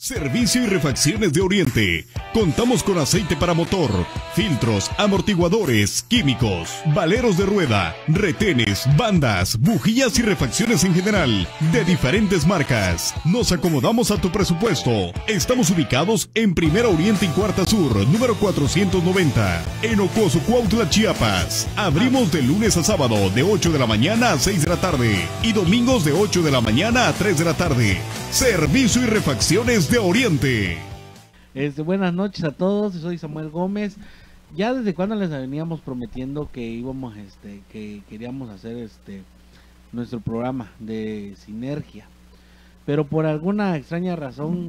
Servicio y refacciones de Oriente. Contamos con aceite para motor, filtros, amortiguadores, químicos, valeros de rueda, retenes, bandas, bujías y refacciones en general, de diferentes marcas. Nos acomodamos a tu presupuesto. Estamos ubicados en Primera Oriente y Cuarta Sur, número 490, en Ocoso, Cuautla, Chiapas. Abrimos de lunes a sábado de 8 de la mañana a 6 de la tarde y domingos de 8 de la mañana a 3 de la tarde. Servicio y refacciones de Oriente. Buenas noches a todos, soy Samuel Gómez. Ya desde cuando les veníamos prometiendo que íbamos, que queríamos hacer nuestro programa de Sinergia, pero por alguna extraña razón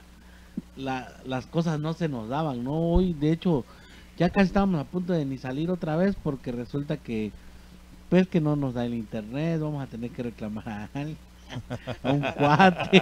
las cosas no se nos daban, ¿no? Hoy, de hecho, ya casi estábamos a punto de ni salir otra vez porque resulta que, pues, que no nos da el internet, vamos a tener que reclamar a alguien. A un cuate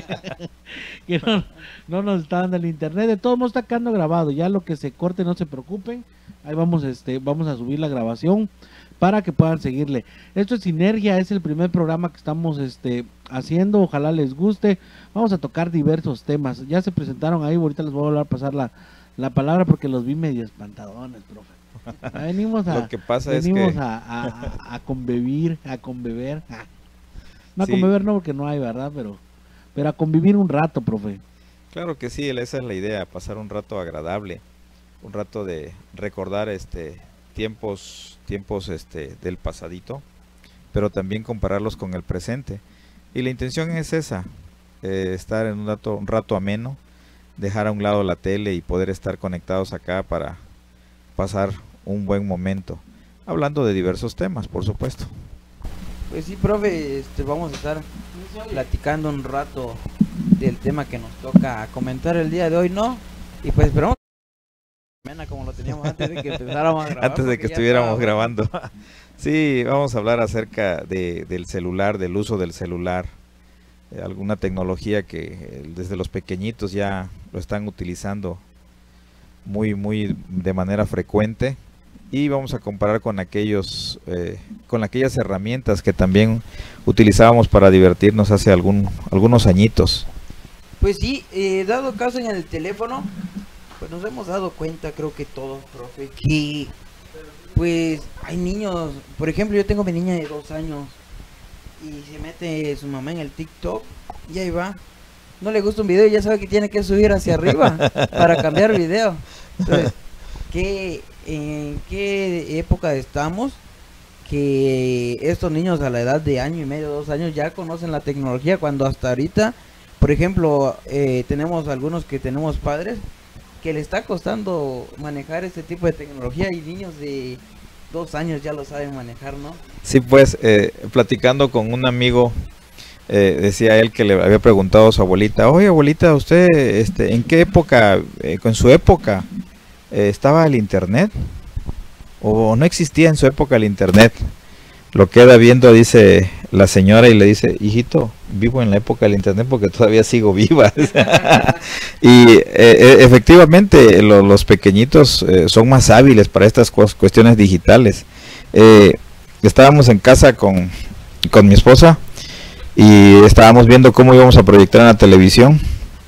que no nos está dando el internet. De todos modos está quedando grabado, ya lo que se corte no se preocupen, ahí vamos a subir la grabación para que puedan seguirle. Esto es Sinergia, es el primer programa que estamos haciendo, ojalá les guste. Vamos a tocar diversos temas, ya se presentaron ahí, ahorita les voy a volver a pasar la palabra porque los vi medio espantadones, profe. Venimos a, lo que pasa venimos es que... a convivir, a conbeber. No a sí, convivir no, porque no hay, ¿verdad? Pero a convivir un rato, profe. Claro que sí, esa es la idea, pasar un rato agradable, un rato de recordar tiempos del pasadito, pero también compararlos con el presente. Y la intención es esa, estar en un rato ameno, dejar a un lado la tele y poder estar conectados acá para pasar un buen momento, hablando de diversos temas, por supuesto. Pues sí, profe, vamos a estar platicando un rato del tema que nos toca comentar el día de hoy, ¿no? Y pues esperamos como lo teníamos antes de que empezáramos a grabar. Antes de que estuviéramos grabando. Sí, vamos a hablar acerca del celular, del uso del celular, alguna tecnología que desde los pequeñitos ya lo están utilizando muy de manera frecuente. Y vamos a comparar con aquellas herramientas que también utilizábamos para divertirnos hace algunos añitos. Pues sí, dado caso en el teléfono, pues nos hemos dado cuenta, creo que todos, profe, que pues hay niños, por ejemplo, yo tengo mi niña de 2 años y se mete su mamá en el TikTok y ahí va. No le gusta un video y ya sabe que tiene que subir hacia arriba para cambiar video. Entonces, ¿en qué época estamos que estos niños a la edad de 1 año y medio, 2 años ya conocen la tecnología, cuando hasta ahorita, por ejemplo, tenemos algunos que tenemos padres que le está costando manejar este tipo de tecnología y niños de 2 años ya lo saben manejar, ¿no? Sí, pues platicando con un amigo, decía él que le había preguntado a su abuelita: oye, abuelita, usted ¿en qué época, con su época, estaba el internet? ¿O no existía en su época el internet? Lo queda viendo, dice la señora, y le dice: hijito, vivo en la época del internet porque todavía sigo viva. Y efectivamente los pequeñitos son más hábiles para estas cuestiones digitales. Estábamos en casa con mi esposa y estábamos viendo cómo íbamos a proyectar en la televisión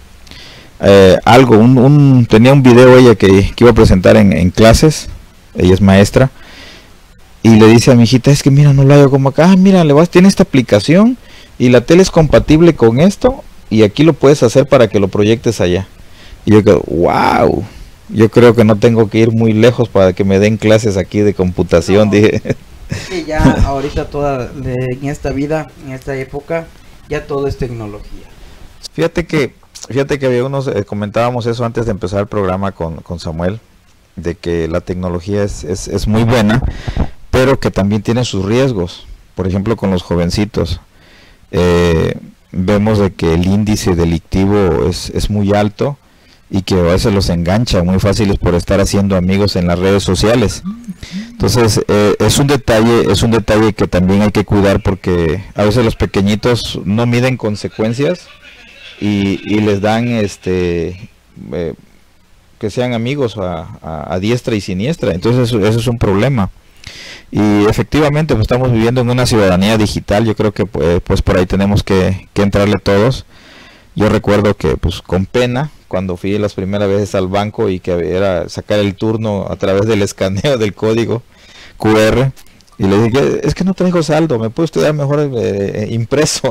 tenía un video ella que iba a presentar en clases. Ella es maestra y le dice a mi hijita: es que mira, no lo hago como acá. Mira, tiene esta aplicación y la tele es compatible con esto y aquí lo puedes hacer para que lo proyectes allá. Y yo digo: wow, yo creo que no tengo que ir muy lejos para que me den clases aquí de computación. No, dije. Que ya ahorita en esta vida, en esta época, ya todo es tecnología. Fíjate que había comentábamos eso antes de empezar el programa con Samuel, de que la tecnología es muy buena, pero que también tiene sus riesgos. Por ejemplo, con los jovencitos, vemos de que el índice delictivo es muy alto y que a veces los engancha muy fáciles por estar haciendo amigos en las redes sociales. Entonces es un detalle que también hay que cuidar, porque a veces los pequeñitos no miden consecuencias y les dan que sean amigos a diestra y siniestra. Entonces eso es un problema. Y efectivamente pues estamos viviendo en una ciudadanía digital. Yo creo que pues por ahí tenemos que entrarle todos. Yo recuerdo que pues con pena, cuando fui las primeras veces al banco y que era sacar el turno a través del escaneo del código QR, y le dije, es que no traigo saldo, ¿me puede usted dar mejor impreso?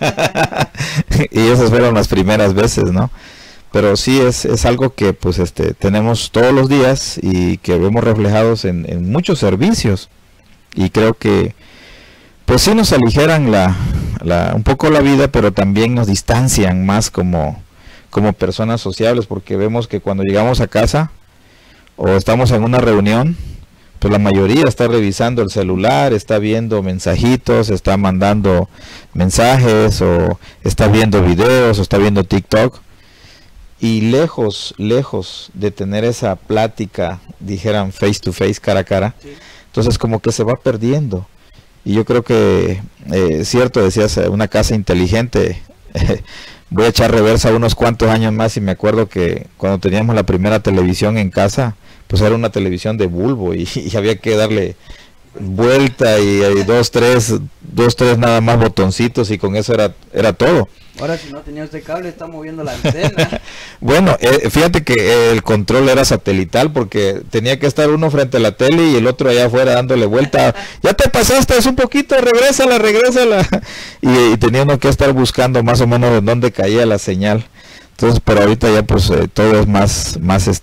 Y esas fueron las primeras veces, ¿no? Pero sí es algo que pues tenemos todos los días y que vemos reflejados en muchos servicios, y creo que pues sí nos aligeran un poco la vida, pero también nos distancian más como personas sociables, porque vemos que cuando llegamos a casa o estamos en una reunión, pues la mayoría está revisando el celular, está viendo mensajitos, está mandando mensajes, o está viendo videos, o está viendo TikTok, y lejos de tener esa plática, dijeran face to face, cara a cara, sí. Entonces como que se va perdiendo. Y yo creo que, cierto, decías, una casa inteligente, voy a echar reversa unos cuantos años más y me acuerdo que cuando teníamos la primera televisión en casa, pues era una televisión de bulbo y había que darle vuelta y dos, tres nada más botoncitos, y con eso era todo. Ahora si no tenía usted cable, está moviendo la antena. Bueno, fíjate que el control era satelital, porque tenía que estar uno frente a la tele y el otro allá afuera dándole vuelta. Ya te pasaste, es un poquito, regrésala. Y tenía uno que estar buscando más o menos en dónde caía la señal. Entonces, pero ahorita ya pues todo es más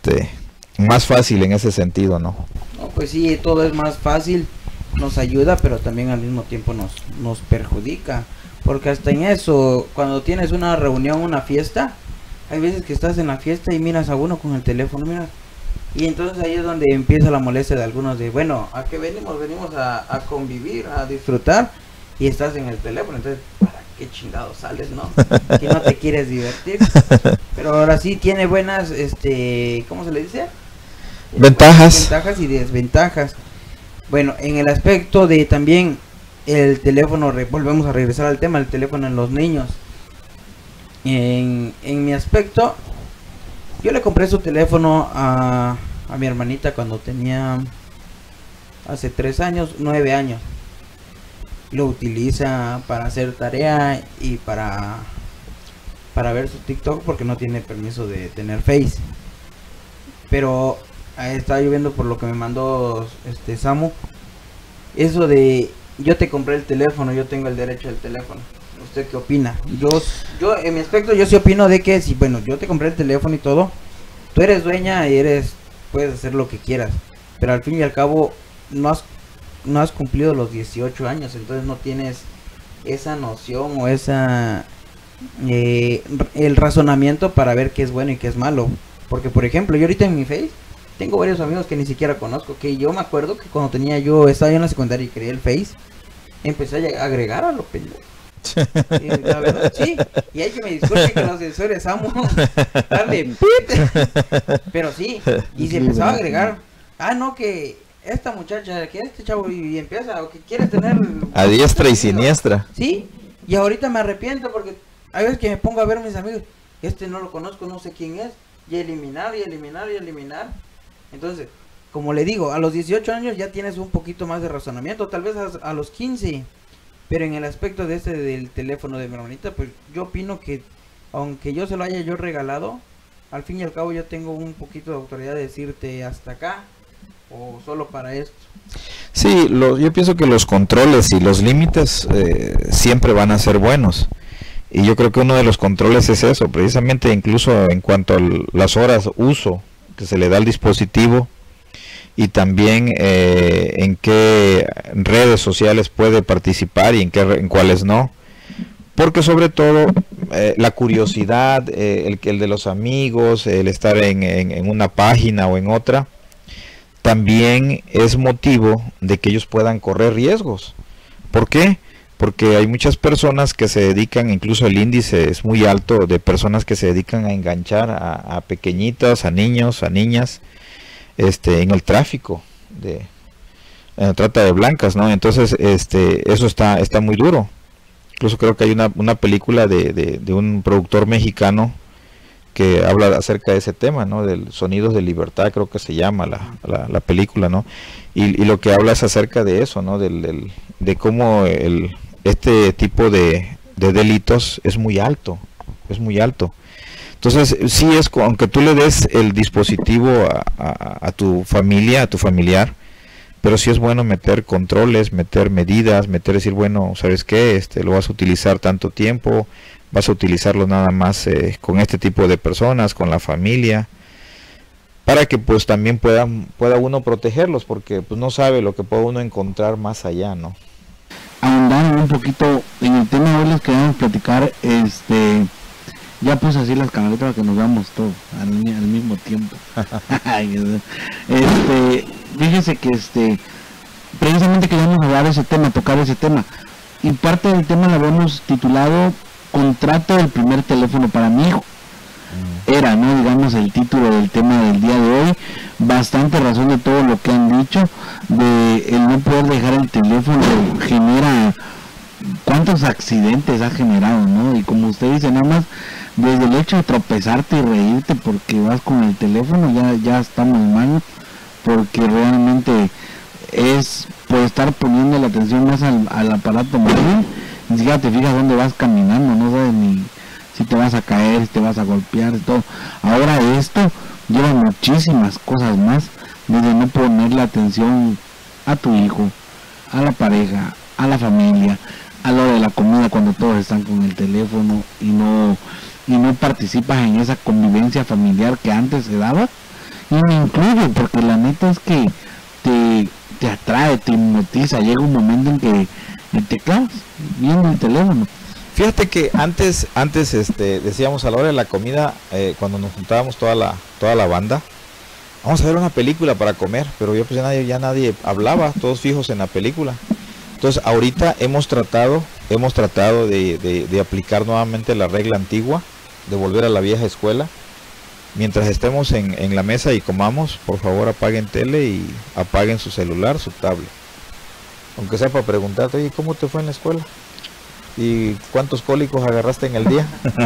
fácil en ese sentido, ¿no? No, pues sí, todo es más fácil, nos ayuda, pero también al mismo tiempo nos perjudica. Porque hasta en eso, cuando tienes una reunión, una fiesta, hay veces que estás en la fiesta y miras a uno con el teléfono, mira. Y entonces ahí es donde empieza la molestia de algunos de, bueno, ¿a qué venimos? Venimos a convivir, a disfrutar, y estás en el teléfono. Entonces, ¿para qué chingados sales, no? Que no te quieres divertir. Pero ahora sí tiene buenas, ¿cómo se le dice? Ventajas y desventajas. Bueno, en el aspecto de también el teléfono, volvemos a regresar al tema, el teléfono en los niños. En mi aspecto, yo le compré su teléfono a mi hermanita cuando tenía hace 9 años. Lo utiliza para hacer tarea y para ver su TikTok, porque no tiene permiso de tener Face. Pero estaba yo viendo por lo que me mandó Samu, eso de yo te compré el teléfono, yo tengo el derecho del teléfono. ¿Usted qué opina? Yo en mi aspecto, yo sí opino de que si, bueno, yo te compré el teléfono y todo, tú eres dueña y puedes hacer lo que quieras, pero al fin y al cabo no has cumplido los 18 años, entonces no tienes esa noción o el razonamiento para ver qué es bueno y qué es malo. Porque por ejemplo, yo ahorita en mi Face tengo varios amigos que ni siquiera conozco, que yo me acuerdo que cuando estaba yo en la secundaria y creé el Face, empecé a agregar a lo pendejo. La verdad, sí. Y hay que me disculpen que los sensores amo darle pit. Pero sí, y se empezaba a agregar. No, que esta muchacha, que este chavo, y empieza, o que quiere tener a diestra y siniestra. Sí, y ahorita me arrepiento porque hay veces que me pongo a ver a mis amigos, no lo conozco, no sé quién es, y eliminar. Entonces, como le digo, a los 18 años ya tienes un poquito más de razonamiento, tal vez a los 15. Pero en el aspecto del teléfono de mi hermanita, pues yo opino que aunque yo se lo haya yo regalado, al fin y al cabo yo tengo un poquito de autoridad de decirte hasta acá o solo para esto. Sí, yo pienso que los controles y los límites siempre van a ser buenos. Y yo creo que uno de los controles es eso, precisamente incluso en cuanto a las horas uso que se le da al dispositivo, y también en qué redes sociales puede participar y en cuáles no, porque sobre todo la curiosidad, el de los amigos, el estar en una página o en otra, también es motivo de que ellos puedan correr riesgos. ¿Por qué? Porque hay muchas personas que se dedican, incluso el índice es muy alto de personas que se dedican a enganchar a pequeñitas, a niños, a niñas, en el tráfico, en la trata de blancas, ¿no? Entonces, eso está muy duro. Incluso creo que hay una película de un productor mexicano que habla acerca de ese tema, ¿no? Del Sonidos de Libertad, creo que se llama la película, ¿no? Y lo que habla es acerca de eso, ¿no? De cómo este tipo de delitos es muy alto es muy alto. Entonces, sí es, aunque tú le des el dispositivo a tu familia, a tu familiar, pero sí es bueno meter controles, meter medidas, decir, bueno, ¿sabes qué? Lo vas a utilizar tanto tiempo, vas a utilizarlo nada más con este tipo de personas, con la familia, para que pues también pueda uno protegerlos, porque pues no sabe lo que puede uno encontrar más allá, ¿no? Ahondando un poquito en el tema, hoy les queremos platicar, ya puse así las camaritas para que nos veamos todos al mismo tiempo. Fíjense que precisamente queríamos hablar de ese tema, tocar ese tema, y parte del tema lo habíamos titulado Contrato del primer teléfono para mi hijo. Era, ¿no? Digamos, el título del tema del día de hoy. Bastante razón de todo lo que han dicho, de el no poder dejar el teléfono genera cuántos accidentes ha generado, ¿no? Y como usted dice, nada más desde el hecho de tropezarte y reírte porque vas con el teléfono, ya estamos mal, porque realmente es por estar poniendo la atención más al aparato móvil, ni siquiera te fijas dónde vas caminando, no sabes ni si te vas a caer, si te vas a golpear, todo. Ahora esto lleva muchísimas cosas más, desde no poner la atención a tu hijo, a la pareja, a la familia, a lo de la comida cuando todos están con el teléfono y no participas en esa convivencia familiar que antes se daba. Y me incluyo, porque la neta es que te atrae, te hipnotiza, llega un momento en que te clavas viendo el teléfono. Fíjate que antes decíamos a la hora de la comida, cuando nos juntábamos toda la banda, vamos a ver una película para comer, pero pues ya nadie hablaba, todos fijos en la película. Entonces ahorita hemos tratado de aplicar nuevamente la regla antigua, de volver a la vieja escuela. Mientras estemos en la mesa y comamos, por favor apaguen tele y apaguen su celular, su tablet. Aunque sea para preguntarte, oye, ¿cómo te fue en la escuela? ¿Y cuántos cólicos agarraste en el día?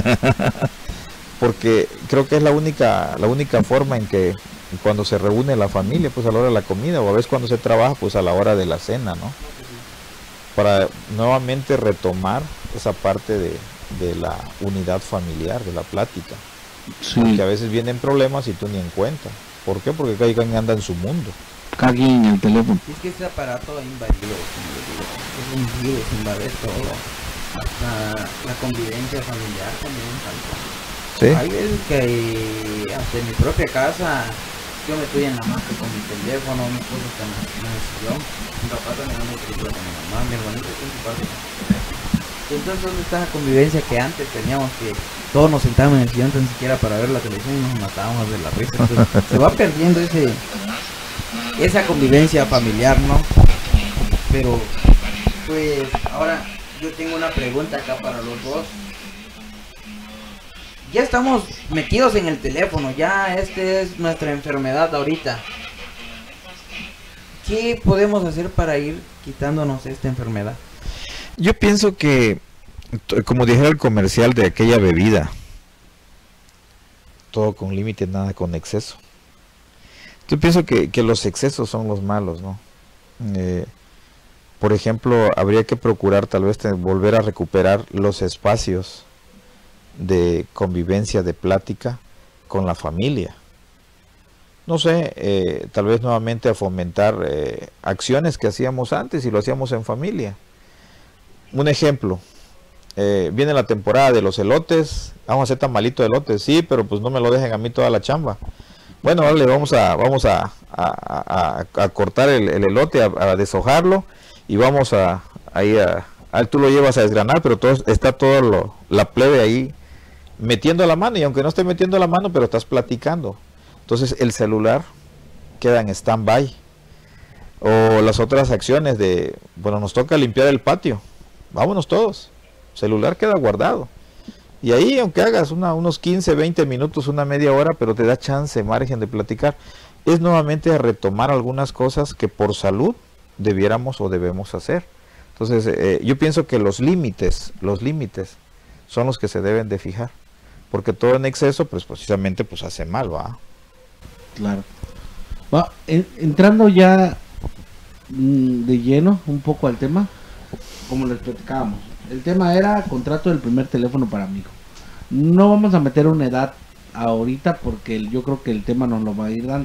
Porque creo que es la única forma en que cuando se reúne la familia, pues a la hora de la comida, o a veces cuando se trabaja, pues a la hora de la cena, ¿no? Para nuevamente retomar esa parte de la unidad familiar, de la plática. Sí. Porque a veces vienen problemas y tú ni en cuenta. ¿Por qué? Porque cada quien anda en su mundo. Cada quien en el teléfono. Es que ese aparato ha invadido, es un virus, invade todo. Hasta la convivencia familiar también falta. ¿Sí? Hay veces que hasta en mi propia casa yo me estoy en la mano con mi teléfono, mi esposa está en el sillón, mi papá también anda película con mi mamá, mi hermanito está en su parte. Entonces, ¿dónde está la convivencia que antes teníamos, que todos nos sentábamos en el sillón tan siquiera para ver la televisión y nos matábamos de la risa? Entonces, se va perdiendo esa convivencia familiar, ¿no? Pero pues ahora yo tengo una pregunta acá para los dos. Ya estamos metidos en el teléfono, ya es nuestra enfermedad ahorita. ¿Qué podemos hacer para ir quitándonos esta enfermedad? Yo pienso que, como dijera el comercial de aquella bebida, todo con límite, nada con exceso. Yo pienso que los excesos son los malos, ¿no? Por ejemplo, habría que procurar tal vez volver a recuperar los espacios de convivencia, de plática con la familia. No sé, tal vez nuevamente a fomentar acciones que hacíamos antes y lo hacíamos en familia. Un ejemplo, viene la temporada de los elotes, vamos a hacer tamalito de elotes, sí, pero pues no me lo dejen a mí toda la chamba. Bueno, vale, vamos a cortar el elote, a deshojarlo, y vamos tú lo llevas a desgranar, pero está todo la plebe ahí metiendo la mano, y aunque no esté metiendo la mano, pero estás platicando. Entonces el celular queda en stand-by. O las otras acciones de, bueno, nos toca limpiar el patio, vámonos todos, celular queda guardado. Y ahí, aunque hagas unos 15, 20 minutos, una media hora, pero te da chance, margen de platicar. Es nuevamente a retomar algunas cosas que por salud debiéramos o debemos hacer. Entonces, yo pienso que los límites son los que se deben de fijar. Porque todo en exceso, pues precisamente, pues hace mal, ¿va? Claro. Entrando ya de lleno un poco al tema, como les platicábamos. El tema era contrato del primer teléfono para mi hijo. No vamos a meter una edad ahorita porque yo creo que el tema nos lo va a ir dando.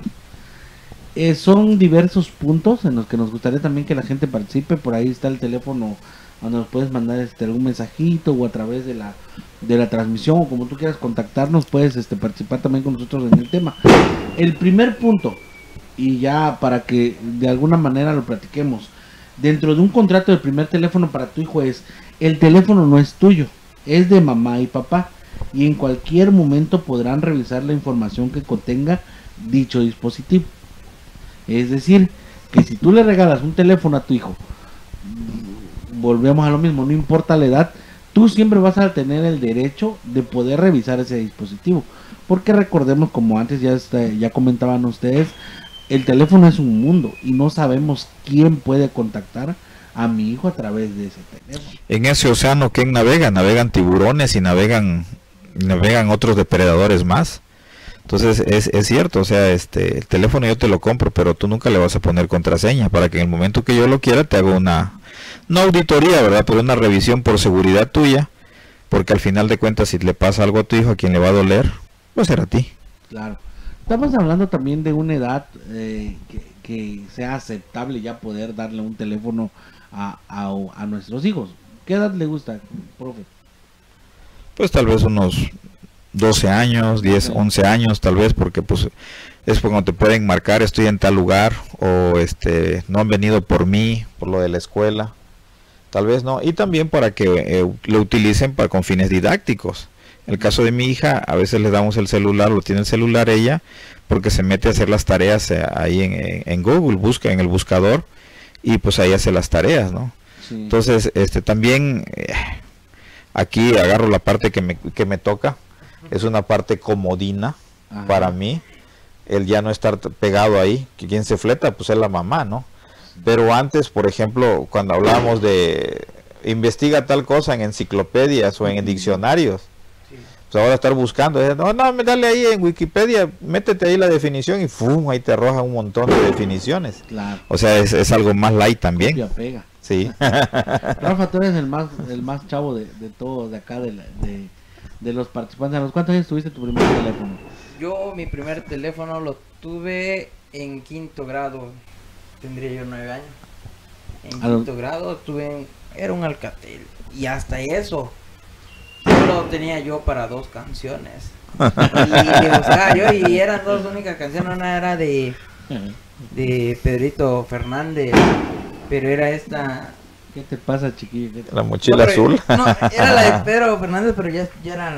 Son diversos puntos en los que nos gustaría también que la gente participe. Por ahí está el teléfono donde nos puedes mandar algún mensajito o a través de la transmisión, o como tú quieras contactarnos, puedes participar también con nosotros en el tema. El primer punto, y ya para que de alguna manera lo platiquemos, dentro de un contrato del primer teléfono para tu hijo es: el teléfono no es tuyo, es de mamá y papá, y en cualquier momento podrán revisar la información que contenga dicho dispositivo. Es decir, que si tú le regalas un teléfono a tu hijo, volvemos a lo mismo, no importa la edad, tú siempre vas a tener el derecho de poder revisar ese dispositivo. Porque recordemos, como antes ya comentaban ustedes, el teléfono es un mundo y no sabemos quién puede contactar a mi hijo a través de ese teléfono. En ese océano, ¿quién navega? Navegan tiburones y navegan otros depredadores más. Entonces es cierto, o sea, el teléfono yo te lo compro, pero tú nunca le vas a poner contraseña para que en el momento que yo lo quiera te haga no auditoría, ¿verdad? Pero una revisión por seguridad tuya, porque al final de cuentas si le pasa algo a tu hijo, a quien le va a doler, va a ser a ti. Claro. Estamos hablando también de una edad que sea aceptable ya poder darle un teléfono a nuestros hijos. ¿Qué edad le gusta, profe? Pues tal vez unos 12 años, 10, 11 años tal vez, porque pues es cuando te pueden marcar: estoy en tal lugar, o no han venido por mí, por lo de la escuela, tal vez no, y también para que lo utilicen con fines didácticos. En el caso de mi hija, a veces le damos el celular, lo tiene el celular ella, porque se mete a hacer las tareas ahí en Google, busca en el buscador, y pues ahí hace las tareas, ¿no? Sí. Entonces, también aquí agarro la parte que me toca. Es una parte comodina. Ajá. Para mí, el ya no estar pegado ahí, que quien se fleta pues es la mamá, ¿no? Pero antes, por ejemplo, cuando hablábamos de investiga tal cosa en enciclopedias o en diccionarios, pues ahora estar buscando, no, dale ahí en Wikipedia, métete ahí la definición y ¡fum! Ahí te arroja un montón de definiciones. Claro. O sea, es algo más light también. Copia, pega. Sí. Rafa, tú eres el más chavo de todos de acá, de los participantes. ¿A los cuántos años tuviste tu primer teléfono? Yo mi primer teléfono lo tuve en quinto grado, tendría yo 9 años. En quinto grado era un Alcatel, y hasta eso solo tenía yo para 2 canciones. Y le buscaba yo, y eran 2 únicas canciones. Una era de Pedrito Fernández, pero era esta... ¿Qué te pasa, chiquillo? La mochila azul. No, era la de Pedro Fernández, pero ya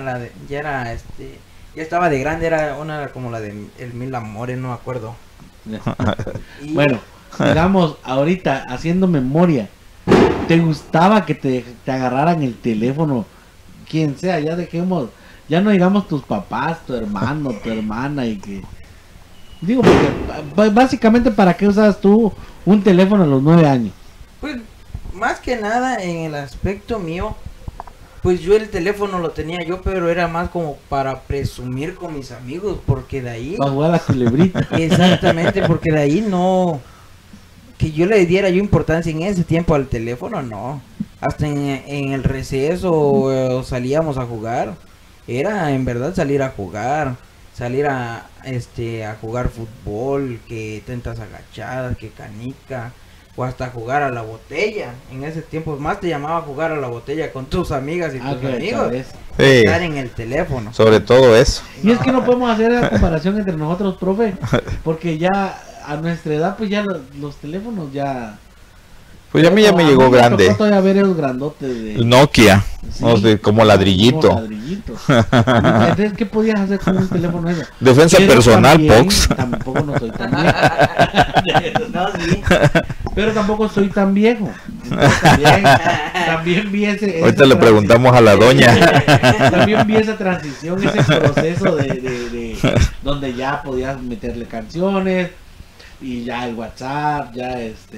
estaba de grande, era como la de El Mil Amores, no me acuerdo. Bueno, digamos, ahorita, haciendo memoria, ¿te gustaba que te agarraran el teléfono? Quien sea, ya no digamos tus papás, tu hermano, tu hermana, y que... Digo, porque básicamente, ¿para qué usas tú un teléfono a los 9 años? Pues, más que nada, en el aspecto mío, pues yo el teléfono lo tenía yo, pero era más como para presumir con mis amigos, porque de ahí... Para jugar a la culebrita. Exactamente, porque de ahí no... Que yo le diera yo importancia en ese tiempo al teléfono, no. Hasta en el receso salíamos a jugar. Era en verdad salir a jugar. Salir a jugar fútbol, que tentas agachadas, que canica, o hasta jugar a la botella. En ese tiempo más te llamaba a jugar a la botella con tus amigas y tus amigos. Sí. Estar en el teléfono. Sobre todo eso. Y es que no podemos hacer la comparación entre nosotros, profe, porque ya a nuestra edad pues ya los teléfonos ya... Pues ya a mí ya me llegó grande. Me tocó todavía ver esos grandotes de... Nokia, sí, no sé, como ladrillito. Como ladrillitos. Entonces, ¿qué podías hacer con un teléfono eso? Defensa Pero personal, también, Pox. Tampoco no soy tan viejo. No, sí. Pero tampoco soy tan viejo. También vi ese... Ahorita le preguntamos a la doña. También vi esa transición, ese proceso de donde ya podías meterle canciones, y ya el WhatsApp, ya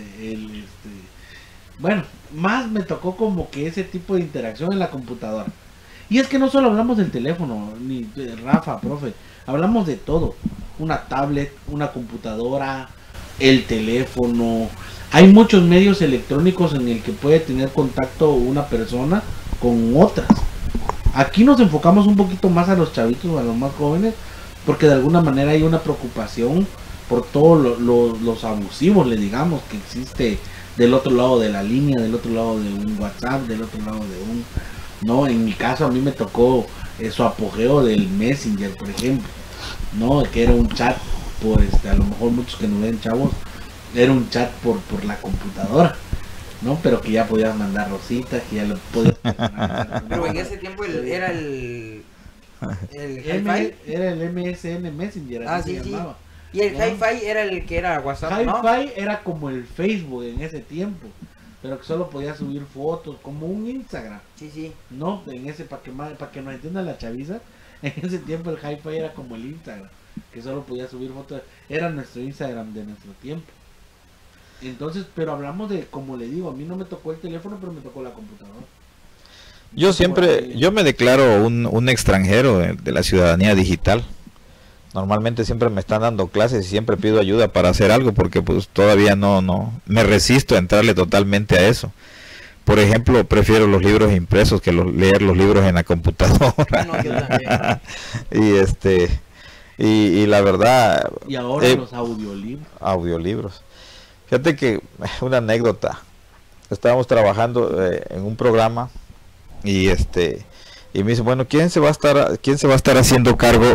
bueno, más me tocó como que ese tipo de interacción en la computadora. Y es que no solo hablamos del teléfono, ni de Rafa, profe, hablamos de todo. Una tablet, una computadora, el teléfono. Hay muchos medios electrónicos en el que puede tener contacto una persona con otras. Aquí nos enfocamos un poquito más a los chavitos, a los más jóvenes, porque de alguna manera hay una preocupación por todos los abusivos, le digamos, que existe del otro lado de la línea, del otro lado de un WhatsApp, del otro lado de un... No, en mi caso a mí me tocó su apogeo del Messenger, por ejemplo, no, que era un chat por a lo mejor muchos que no ven chavos, era un chat por la computadora, no, pero que ya podías mandar rositas, que ya lo podías pero en ese tiempo era el Hi-Fi, era el MSN Messenger, así se llamaba. Y el ¿no? Hi-Fi era el que era WhatsApp, Hi-Fi ¿no? era como el Facebook en ese tiempo, pero que solo podía subir fotos, como un Instagram. Sí. No, en ese, para que nos entienda la chaviza, en ese tiempo el Hi-Fi era como el Instagram, que solo podía subir fotos, era nuestro Instagram de nuestro tiempo. Entonces, pero hablamos de, como le digo, a mí no me tocó el teléfono, pero me tocó la computadora. Yo me declaro un extranjero de la ciudadanía digital. Normalmente siempre me están dando clases y siempre pido ayuda para hacer algo porque pues todavía no me resisto a entrarle totalmente a eso. Por ejemplo, prefiero los libros impresos que leer los libros en la computadora. No, yo también. y la verdad... Y ahora los audiolibros. Audiolibros. Fíjate que una anécdota. Estábamos trabajando en un programa y y me dice, bueno, ¿quién se va a estar haciendo cargo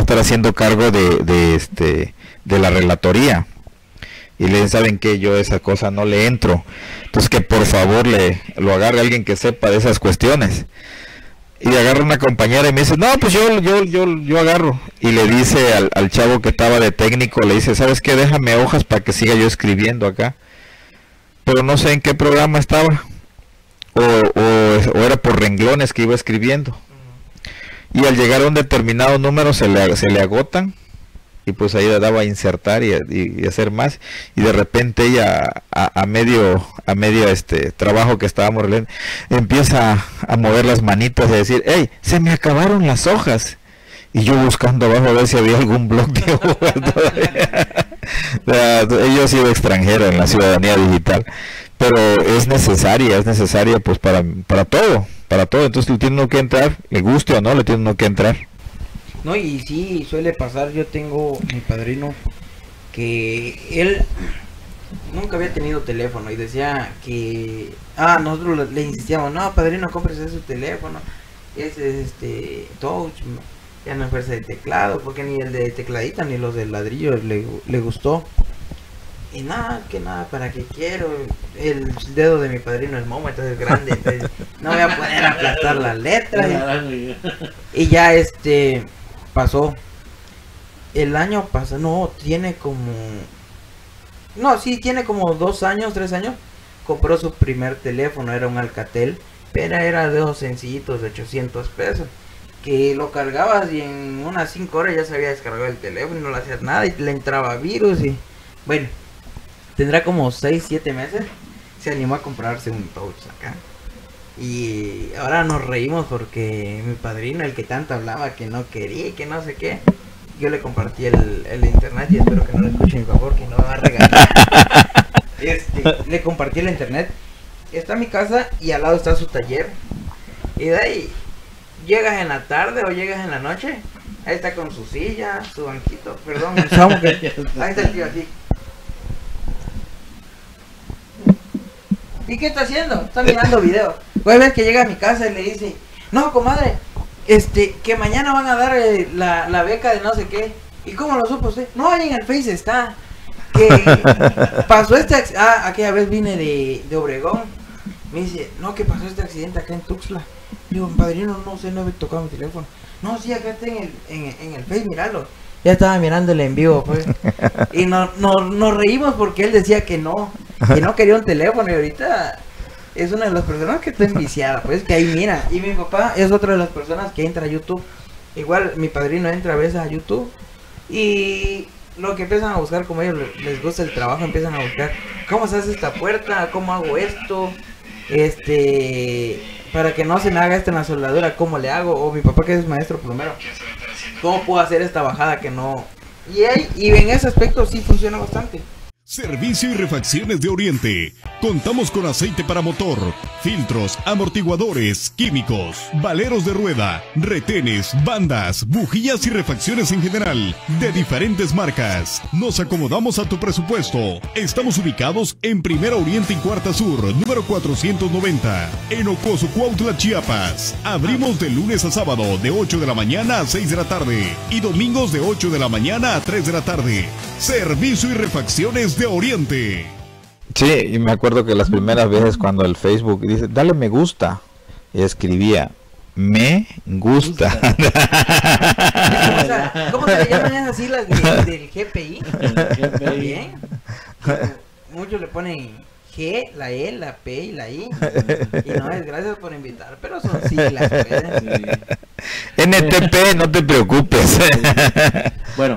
de la relatoría? Y le dicen, ¿saben qué? Yo esa cosa no le entro. Entonces que por favor lo agarre alguien que sepa de esas cuestiones. Y agarra una compañera y me dice, no, pues yo agarro. Y le dice al chavo que estaba de técnico, le dice, ¿sabes qué? Déjame hojas para que siga yo escribiendo acá. Pero no sé en qué programa estaba. O era por renglones que iba escribiendo. Y al llegar a un determinado número se le agotan. Y pues ahí le daba a insertar y hacer más. Y de repente ella a medio trabajo que estábamos realizando, empieza a mover las manitas y a decir, ¡hey! Se me acabaron las hojas. Y yo buscando abajo a ver si había algún bloc de hojas todavía. Yo he sido extranjero en la ciudadanía digital. Pero es necesaria pues para todo. Entonces le tiene uno que entrar, le guste o no, le tiene uno que entrar. No, y sí, suele pasar. Yo tengo mi padrino que él nunca había tenido teléfono y decía que nosotros le insistíamos, no, padrino, cómprese su teléfono, ese es touch, ya no fuerza de teclado, porque ni el de tecladita ni los de ladrillo le gustó. Y nada, ¿para qué quiero? El dedo de mi padrino es momo, entonces es grande, entonces no voy a poder aplastar las letras. Y ya pasó. El año pasado, tiene como 2 años, 3 años. Compró su primer teléfono, era un Alcatel, pero era de esos sencillitos de 800 pesos. Que lo cargabas y en unas 5 horas ya se había descargado el teléfono y no le hacías nada y le entraba virus y... Bueno, tendrá como 6, 7 meses, se animó a comprarse un touch acá. Y ahora nos reímos porque mi padrino, el que tanto hablaba que no quería y que no sé qué, yo le compartí el internet y espero que no lo escuche mi favor, que no me va a regalar. Le compartí el internet, está mi casa y al lado está su taller. Y de ahí, llegas en la tarde o llegas en la noche, ahí está con su silla, su banquito, perdón, ahí está el tío así. ¿Y qué está haciendo? Está mirando videos. Puede ver que llega a mi casa y le dice, no, comadre, que mañana van a dar la beca de no sé qué. ¿Y cómo lo supo usted? No, ahí en el Face está. Que pasó aquella vez vine de Obregón. Me dice, no, que pasó este accidente acá en Tuxtla. Digo, padrino, no sé, no he tocado mi teléfono. No, sí, acá está en el Face, míralo. Ya estaba mirándole en vivo, pues. Y nos reímos porque él decía que no quería un teléfono. Y ahorita es una de las personas que está enviciada, pues, que ahí mira. Y mi papá es otra de las personas que entra a YouTube. Igual mi padrino entra a veces a YouTube. Y lo que empiezan a buscar, como a ellos les gusta el trabajo, empiezan a buscar cómo se hace esta puerta, cómo hago esto, para que no se me haga en la soldadura, cómo le hago. O mi papá, que es maestro plomero, ¿cómo puedo hacer esta bajada que no? Y en ese aspecto sí funciona bastante. Servicio y refacciones de Oriente. Contamos con aceite para motor, filtros, amortiguadores, químicos, valeros de rueda, retenes, bandas, bujías y refacciones en general, de diferentes marcas. Nos acomodamos a tu presupuesto. Estamos ubicados en Primera Oriente y Cuarta Sur, número 490, en Ocoso, Cuautla, Chiapas. Abrimos de lunes a sábado de 8 de la mañana a 6 de la tarde y domingos de 8 de la mañana a 3 de la tarde. Servicio y refacciones de Oriente. Sí, y me acuerdo que las primeras veces cuando el Facebook dice, dale me gusta, y escribía, me gusta. O sea, ¿cómo se le llaman esas siglas del GPI? Bien. Muchos le ponen G, la E, la P y la I. Y no es gracias por invitar, pero son siglas. Sí. NTP, no te preocupes. Bueno,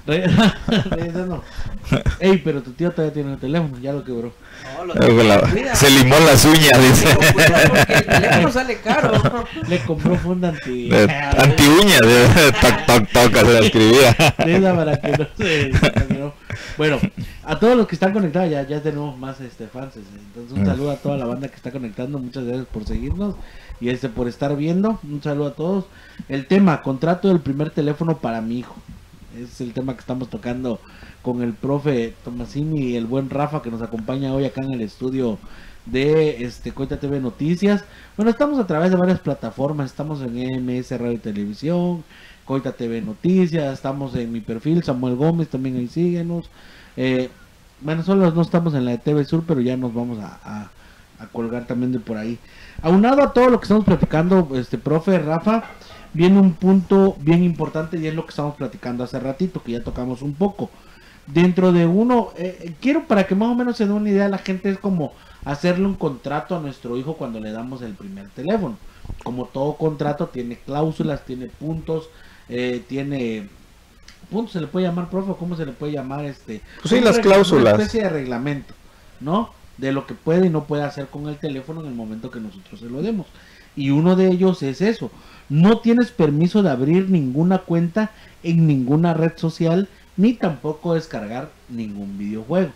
no. Ey, pero tu tío todavía tiene el teléfono, ya lo quebró. No, se limó las uñas, dice. Porque el teléfono sale caro. Le compró funda anti uñas, toc, se la escribía. Para que no se... Bueno, a todos los que están conectados, ya tenemos más fans. Entonces un saludo a toda la banda que está conectando, muchas gracias por seguirnos y por estar viendo, un saludo a todos. El tema, contrato del primer teléfono para mi hijo. Es el tema que estamos tocando con el profe Tomasini y el buen Rafa que nos acompaña hoy acá en el estudio de Coita TV Noticias. Bueno, estamos a través de varias plataformas, estamos en EMS Radio y Televisión, Coita TV Noticias, estamos en mi perfil, Samuel Gómez, también ahí síguenos. Bueno, solo no estamos en la de TV Sur, pero ya nos vamos a colgar también de por ahí. Aunado a todo lo que estamos platicando, profe Rafa, viene un punto bien importante y es lo que estamos platicando hace ratito, que ya tocamos un poco. Dentro de uno, quiero para que más o menos se dé una idea, la gente es como hacerle un contrato a nuestro hijo cuando le damos el primer teléfono. Como todo contrato tiene cláusulas, tiene puntos, tiene puntos, se le puede llamar, profe, ¿cómo se le puede llamar? Pues sí, las cláusulas. Una especie de reglamento, ¿no? De lo que puede y no puede hacer con el teléfono en el momento que nosotros se lo demos. Y uno de ellos es eso: no tienes permiso de abrir ninguna cuenta en ninguna red social, ni tampoco descargar ningún videojuego.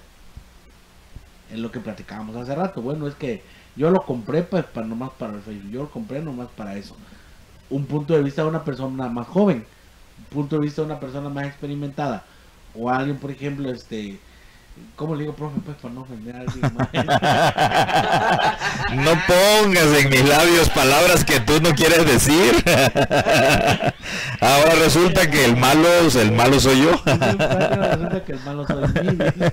Es lo que platicábamos hace rato. Bueno, es que yo lo compré pues nomás para el Facebook, yo lo compré nomás para eso. Un punto de vista de una persona más joven, un punto de vista de una persona más experimentada, o alguien, por ejemplo, ¿cómo le digo, profe? Pues para no ofender a alguien más. No pongas en mis labios palabras que tú no quieres decir. Ahora resulta que el malo soy yo. Resulta que el malo soy yo.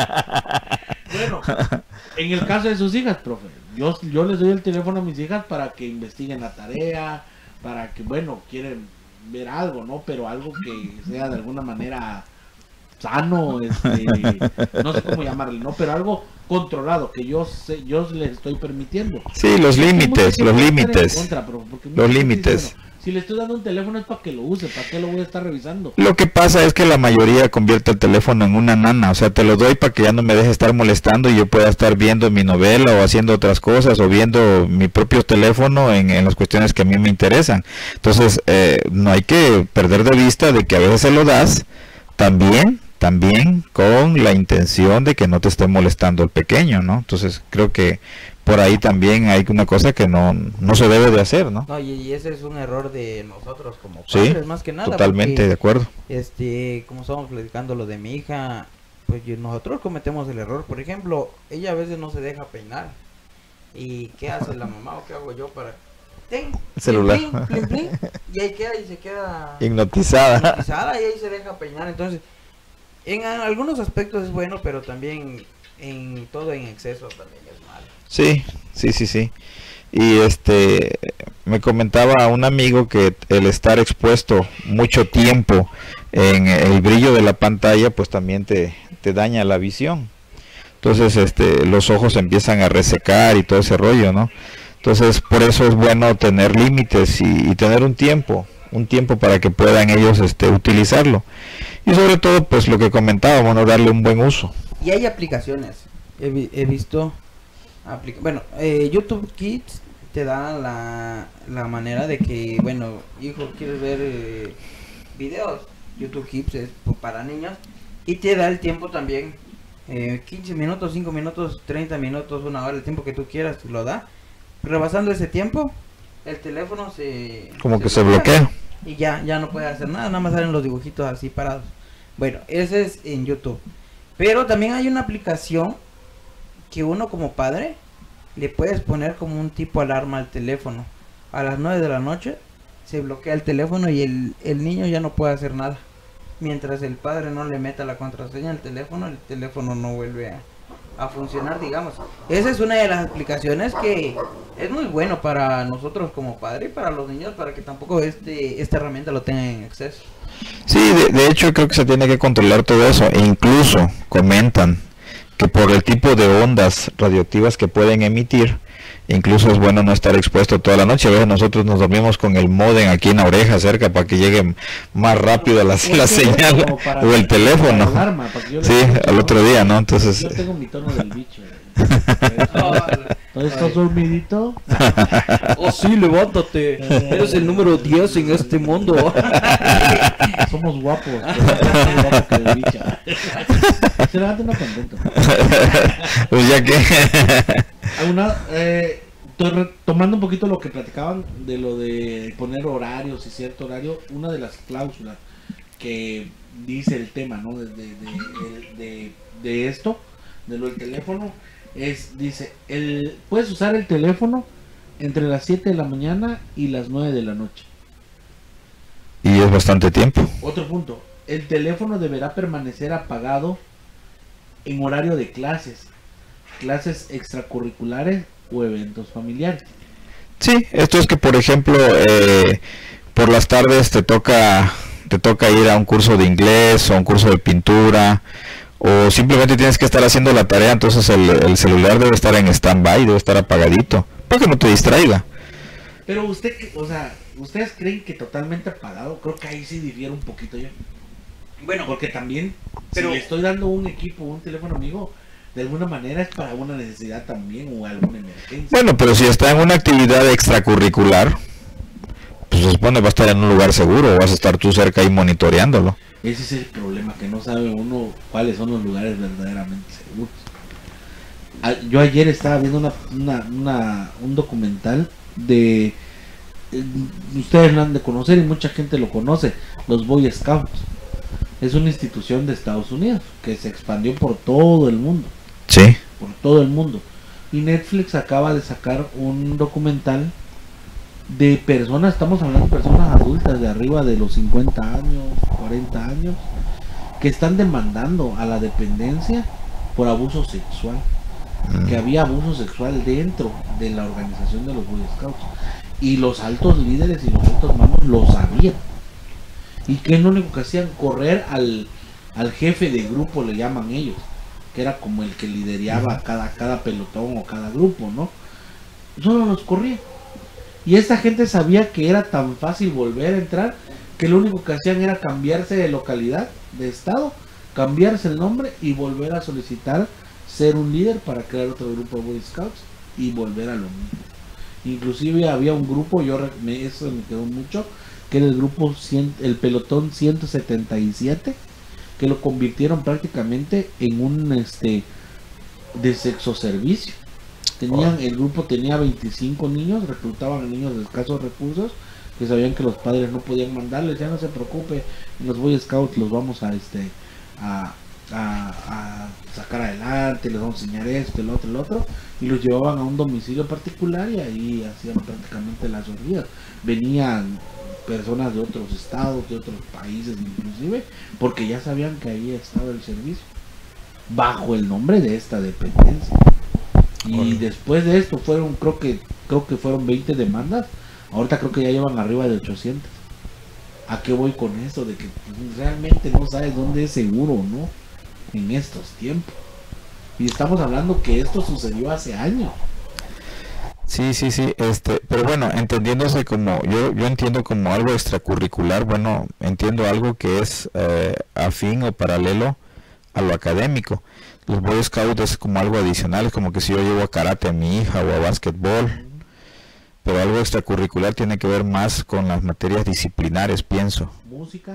Bueno, en el caso de sus hijas, profe, yo les doy el teléfono a mis hijas para que investiguen la tarea, para que, bueno, quieren ver algo, ¿no? Pero algo que sea de alguna manera sano, no sé cómo llamarle, ¿no? Pero algo controlado, que yo les estoy permitiendo. Sí, los límites. Los límites. Bueno, si le estoy dando un teléfono es para que lo use, ¿para qué lo voy a estar revisando? Lo que pasa es que la mayoría convierte el teléfono en una nana, o sea, te lo doy para que ya no me deje estar molestando y yo pueda estar viendo mi novela o haciendo otras cosas o viendo mi propio teléfono en las cuestiones que a mí me interesan. Entonces, no hay que perder de vista de que a veces se lo das también con la intención de que no te esté molestando el pequeño, ¿no? Entonces creo que por ahí también hay una cosa que no se debe de hacer, ¿no? No, y ese es un error de nosotros como padres, sí, más que nada. Totalmente porque, de acuerdo. Como estamos platicando lo de mi hija, pues nosotros cometemos el error. Por ejemplo, ella a veces no se deja peinar. ¿Y qué hace la mamá o qué hago yo para...? Celular. Plin, plin, y ahí queda y se queda hipnotizada y ahí se deja peinar. Entonces, en algunos aspectos es bueno, pero también en todo en exceso también es malo. Sí. Y me comentaba un amigo que el estar expuesto mucho tiempo en el brillo de la pantalla pues también te daña la visión. Entonces los ojos empiezan a resecar y todo ese rollo, ¿no? Entonces por eso es bueno tener límites y tener un tiempo para que puedan ellos utilizarlo. Y sobre todo pues lo que comentábamos, ¿no? Darle un buen uso. Y hay aplicaciones, he visto, YouTube Kids te da la manera de que, bueno, hijo, ¿quieres ver videos? YouTube Kids es para niños y te da el tiempo también 15 minutos, 5 minutos, 30 minutos, una hora, el tiempo que tú quieras, lo da. Rebasando ese tiempo, el teléfono como que se bloquea. Y ya no puede hacer nada, nada más salen los dibujitos así parados. Bueno, ese es en YouTube. Pero también hay una aplicación que uno como padre le puedes poner como un tipo alarma al teléfono. A las 9 de la noche se bloquea el teléfono y el niño ya no puede hacer nada. Mientras el padre no le meta la contraseña al teléfono, el teléfono no vuelve a funcionar, digamos. Esa es una de las aplicaciones que es muy bueno para nosotros como padre y para los niños, para que tampoco esta herramienta lo tengan en exceso. Sí, de hecho creo que se tiene que controlar todo eso. E incluso comentan que por el tipo de ondas radioactivas que pueden emitir, incluso es bueno no estar expuesto toda la noche. A veces nosotros nos dormimos con el módem aquí en la oreja cerca para que llegue más rápido la señal o el teléfono. Alarma, sí, al otro día, ¿no? Entonces yo tengo mi tono del bicho. ¿Estás dormidito? Oh sí, levántate. Eres el número 10 en este mundo. Somos guapos. Más guapo que el bicho. Se levanta uno contento. Pues ya que tomando un poquito lo que platicaban de lo de poner horarios y cierto horario, una de las cláusulas que dice el tema, ¿no? De esto, de lo del teléfono, dice, puedes usar el teléfono entre las 7 de la mañana y las 9 de la noche. Y es bastante tiempo. Otro punto, el teléfono deberá permanecer apagado en horario de clases extracurriculares o eventos familiares. Sí, esto es que por ejemplo por las tardes te toca ir a un curso de inglés o un curso de pintura, o simplemente tienes que estar haciendo la tarea, entonces el celular debe estar en stand-by, debe estar apagadito, para que no te distraiga. Pero ¿ustedes creen que totalmente apagado? Creo que ahí sí difiere un poquito yo. Bueno, porque también, si le estoy dando un equipo, un teléfono amigo, de alguna manera es para una necesidad también o alguna emergencia. Bueno, pero si está en una actividad extracurricular, pues se supone va a estar en un lugar seguro, o vas a estar tú cerca ahí monitoreándolo. Ese es el problema, que no sabe uno cuáles son los lugares verdaderamente seguros. Yo ayer estaba viendo un documental de... ustedes lo han de conocer y mucha gente lo conoce, los Boy Scouts. Es una institución de Estados Unidos que se expandió por todo el mundo. Sí. Por todo el mundo. Y Netflix acaba de sacar un documental de personas, estamos hablando de personas adultas de arriba de los 50 años, 40 años, que están demandando a la dependencia por abuso sexual. Que había abuso sexual dentro de la organización de los Boy Scouts. Y los altos líderes y los altos mandos lo sabían. Y que es lo único que hacían, correr al jefe de grupo, le llaman ellos, que era como el que lideraba cada pelotón o cada grupo, ¿no? Solo los corría. Y esta gente sabía que era tan fácil volver a entrar, que lo único que hacían era cambiarse de localidad, de estado, cambiarse el nombre y volver a solicitar ser un líder para crear otro grupo de Boy Scouts y volver a lo mismo. Inclusive había un grupo, eso me quedó mucho, que era el pelotón 177, que lo convirtieron prácticamente en un de sexo servicio. El grupo tenía 25 niños, reclutaban a niños de escasos recursos, que sabían que los padres no podían mandarles, ya no se preocupe, en los Boy Scouts los vamos a sacar adelante, les vamos a enseñar esto, el otro, y los llevaban a un domicilio particular y ahí hacían prácticamente las orgías. Venían personas de otros estados, de otros países inclusive, porque ya sabían que ahí estaba el servicio, bajo el nombre de esta dependencia. Y después de esto creo que fueron 20 demandas, ahorita creo que ya llevan arriba de 800. ¿A qué voy con esto? De que realmente no sabes dónde es seguro o no en estos tiempos. Y estamos hablando que esto sucedió hace años. Sí, pero bueno, entendiéndose como, yo entiendo como algo extracurricular, bueno, entiendo algo que es afín o paralelo a lo académico. Los Boy Scouts es como algo adicional, es como que si yo llevo a karate a mi hija o a básquetbol, pero algo extracurricular tiene que ver más con las materias disciplinares, pienso. Música.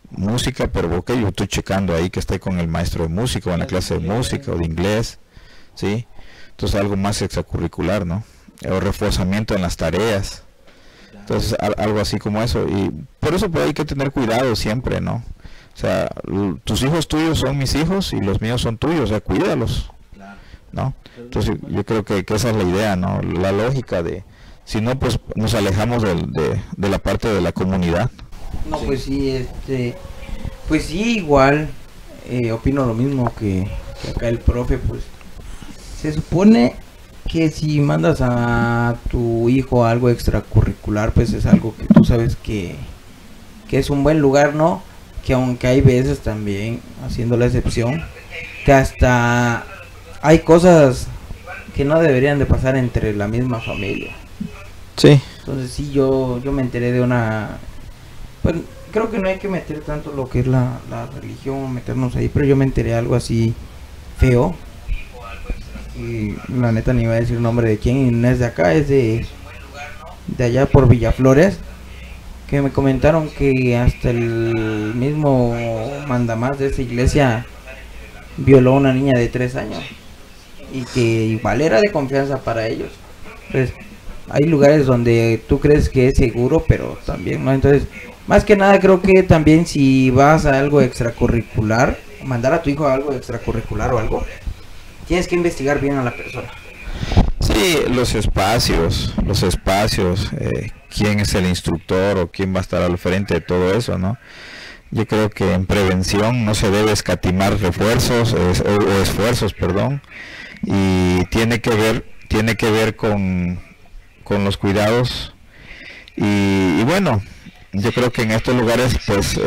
música, pero ok, yo estoy checando ahí que esté con el maestro de música o en la clase de música o de inglés, ¿sí? Entonces algo más extracurricular, ¿no? O reforzamiento en las tareas. Entonces algo así como eso. Y por eso pues, hay que tener cuidado siempre, ¿no? O sea, tus hijos tuyos son mis hijos y los míos son tuyos, o sea, cuídalos, ¿no? Entonces yo creo que esa es la idea, ¿no? La lógica de, si no, pues nos alejamos de la parte de la comunidad. No, pues sí, pues sí, igual, opino lo mismo que acá el profe, pues, se supone que si mandas a tu hijo a algo extracurricular, pues es algo que tú sabes que es un buen lugar, ¿no? Que aunque hay veces también, haciendo la excepción, que hasta hay cosas que no deberían de pasar entre la misma familia. Sí. Entonces sí, yo me enteré de una... Pues creo que no hay que meter tanto lo que es la religión, meternos ahí, pero yo me enteré de algo así feo. Y la neta ni iba a decir el nombre de quién, y no es de acá, es de allá por Villaflores, que me comentaron que hasta el mismo mandamás de esa iglesia violó a una niña de 3 años y que igual era de confianza para ellos. Pues hay lugares donde tú crees que es seguro, pero también no. Entonces, más que nada creo que también si vas a algo extracurricular, mandar a tu hijo a algo extracurricular o algo, tienes que investigar bien a la persona. Sí, los espacios, quién es el instructor o quién va a estar al frente de todo eso, ¿no? Yo creo que en prevención no se debe escatimar refuerzos o esfuerzos, perdón, y tiene que ver con los cuidados y bueno, yo creo que en estos lugares, pues,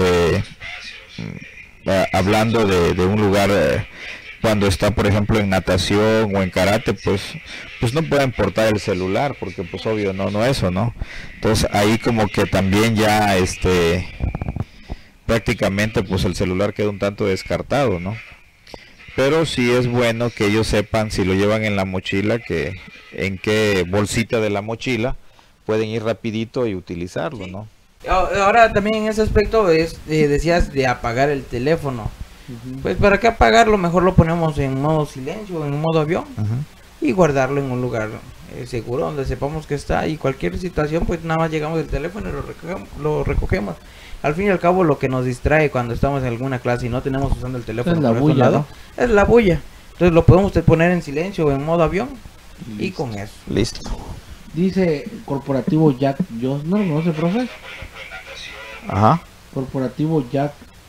hablando de un lugar, cuando está, por ejemplo, en natación o en karate, pues no pueden portar el celular, porque pues obvio, no eso, ¿no? Entonces ahí como que también ya, prácticamente pues el celular queda un tanto descartado, ¿no? Pero sí es bueno que ellos sepan, si lo llevan en la mochila, que en qué bolsita de la mochila pueden ir rapidito y utilizarlo, ¿no? Ahora también en ese aspecto decías de apagar el teléfono. Pues para qué apagarlo, mejor lo ponemos en modo silencio, en modo avión, y guardarlo en un lugar seguro donde sepamos que está, y cualquier situación pues nada más llegamos del teléfono y lo recogemos. Al fin y al cabo lo que nos distrae cuando estamos en alguna clase y no tenemos usando el teléfono es la bulla, ¿no? Es la bulla. Entonces lo podemos poner en silencio o en modo avión. Y con eso. Listo. Dice corporativo Jack Joss, ¿no lo conoce, profe? Ajá. Corporativo Jack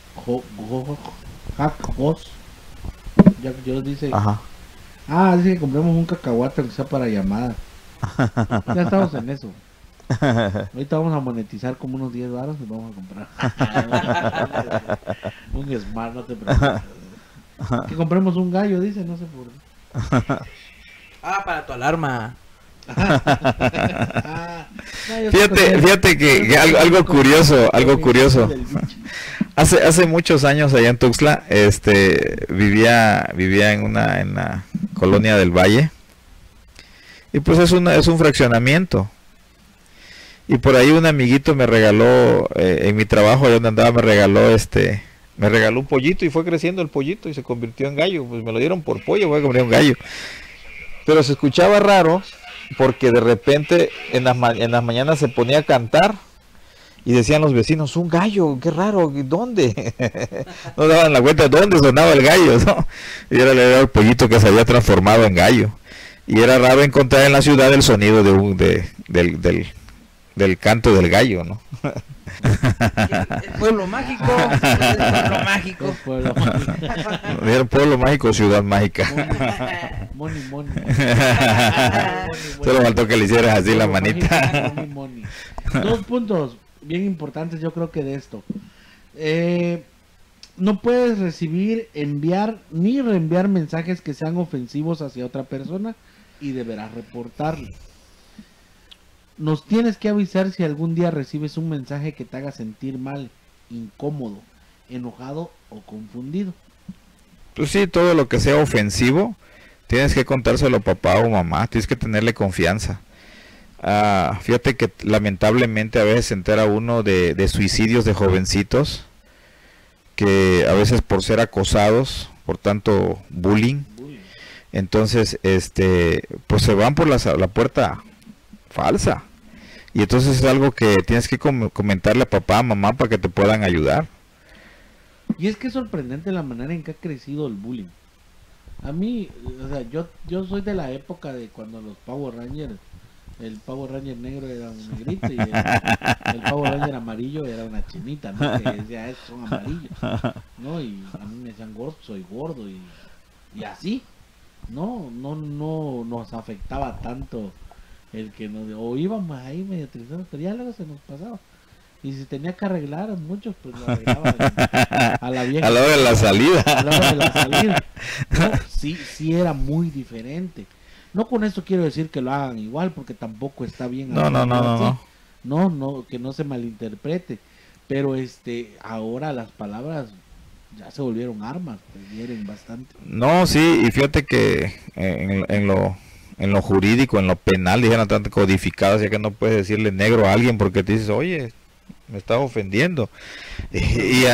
Joss. Jack Joss dice. Ajá. Dice que compremos un cacahuate que sea para llamada. Ya estamos en eso. Ahorita vamos a monetizar como unos 10 baros y vamos a comprar un Smart, no te preocupes. Que compremos un gallo, dice, no sé por qué. Para tu alarma. Fíjate que algo curioso. Hace muchos años allá en Tuxtla, vivía en una colonia del Valle, y pues es un fraccionamiento, y por ahí un amiguito me regaló, en mi trabajo donde andaba, me regaló un pollito, y fue creciendo el pollito y se convirtió en gallo. Pues me lo dieron por pollo, voy a comer un gallo, pero se escuchaba raro porque de repente en las mañanas se ponía a cantar y decían los vecinos: un gallo, qué raro, ¿dónde? No daban la cuenta de dónde sonaba el gallo, ¿no? Y era el pollito que se había transformado en gallo, y era raro encontrar en la ciudad el sonido del canto del gallo, ¿no? El pueblo mágico, el pueblo mágico. Era pueblo mágico, ciudad mágica. Money. Solo faltó que le hicieras así la manita. Money. 2 puntos bien importantes yo creo que de esto. No puedes recibir, enviar ni reenviar mensajes que sean ofensivos hacia otra persona, y deberás reportarlo. Nos tienes que avisar si algún día recibes un mensaje que te haga sentir mal, incómodo, enojado o confundido. Pues sí, todo lo que sea ofensivo tienes que contárselo a papá o mamá, tienes que tenerle confianza. Fíjate que lamentablemente a veces se entera uno de suicidios de jovencitos que a veces por ser acosados, por tanto bullying, entonces pues se van por la puerta falsa. Y entonces es algo que tienes que comentarle a papá, mamá, para que te puedan ayudar. Y es que es sorprendente la manera en que ha crecido el bullying. A mí, o sea, yo soy de la época de cuando los Power Rangers, el Power Ranger negro era un negrito y el Power Ranger amarillo era una chinita, ¿no? Que decía, esos son amarillos, ¿no? Y a mí me decían gordo, soy gordo y así. No nos afectaba tanto el que o íbamos ahí medio tristes, pero ya luego se nos pasaba. Y si tenía que arreglar a muchos, pues lo arreglaban a la vieja. A la hora de la salida. A la hora de la salida. No, sí era muy diferente. No con esto quiero decir que lo hagan igual, porque tampoco está bien. No, que no se malinterprete. Pero ahora las palabras ya se volvieron armas, pues hieren bastante. No, sí, y fíjate que en lo jurídico, en lo penal, dijeron tanto codificado, así que no puedes decirle negro a alguien porque te dices, oye, me estás ofendiendo. Y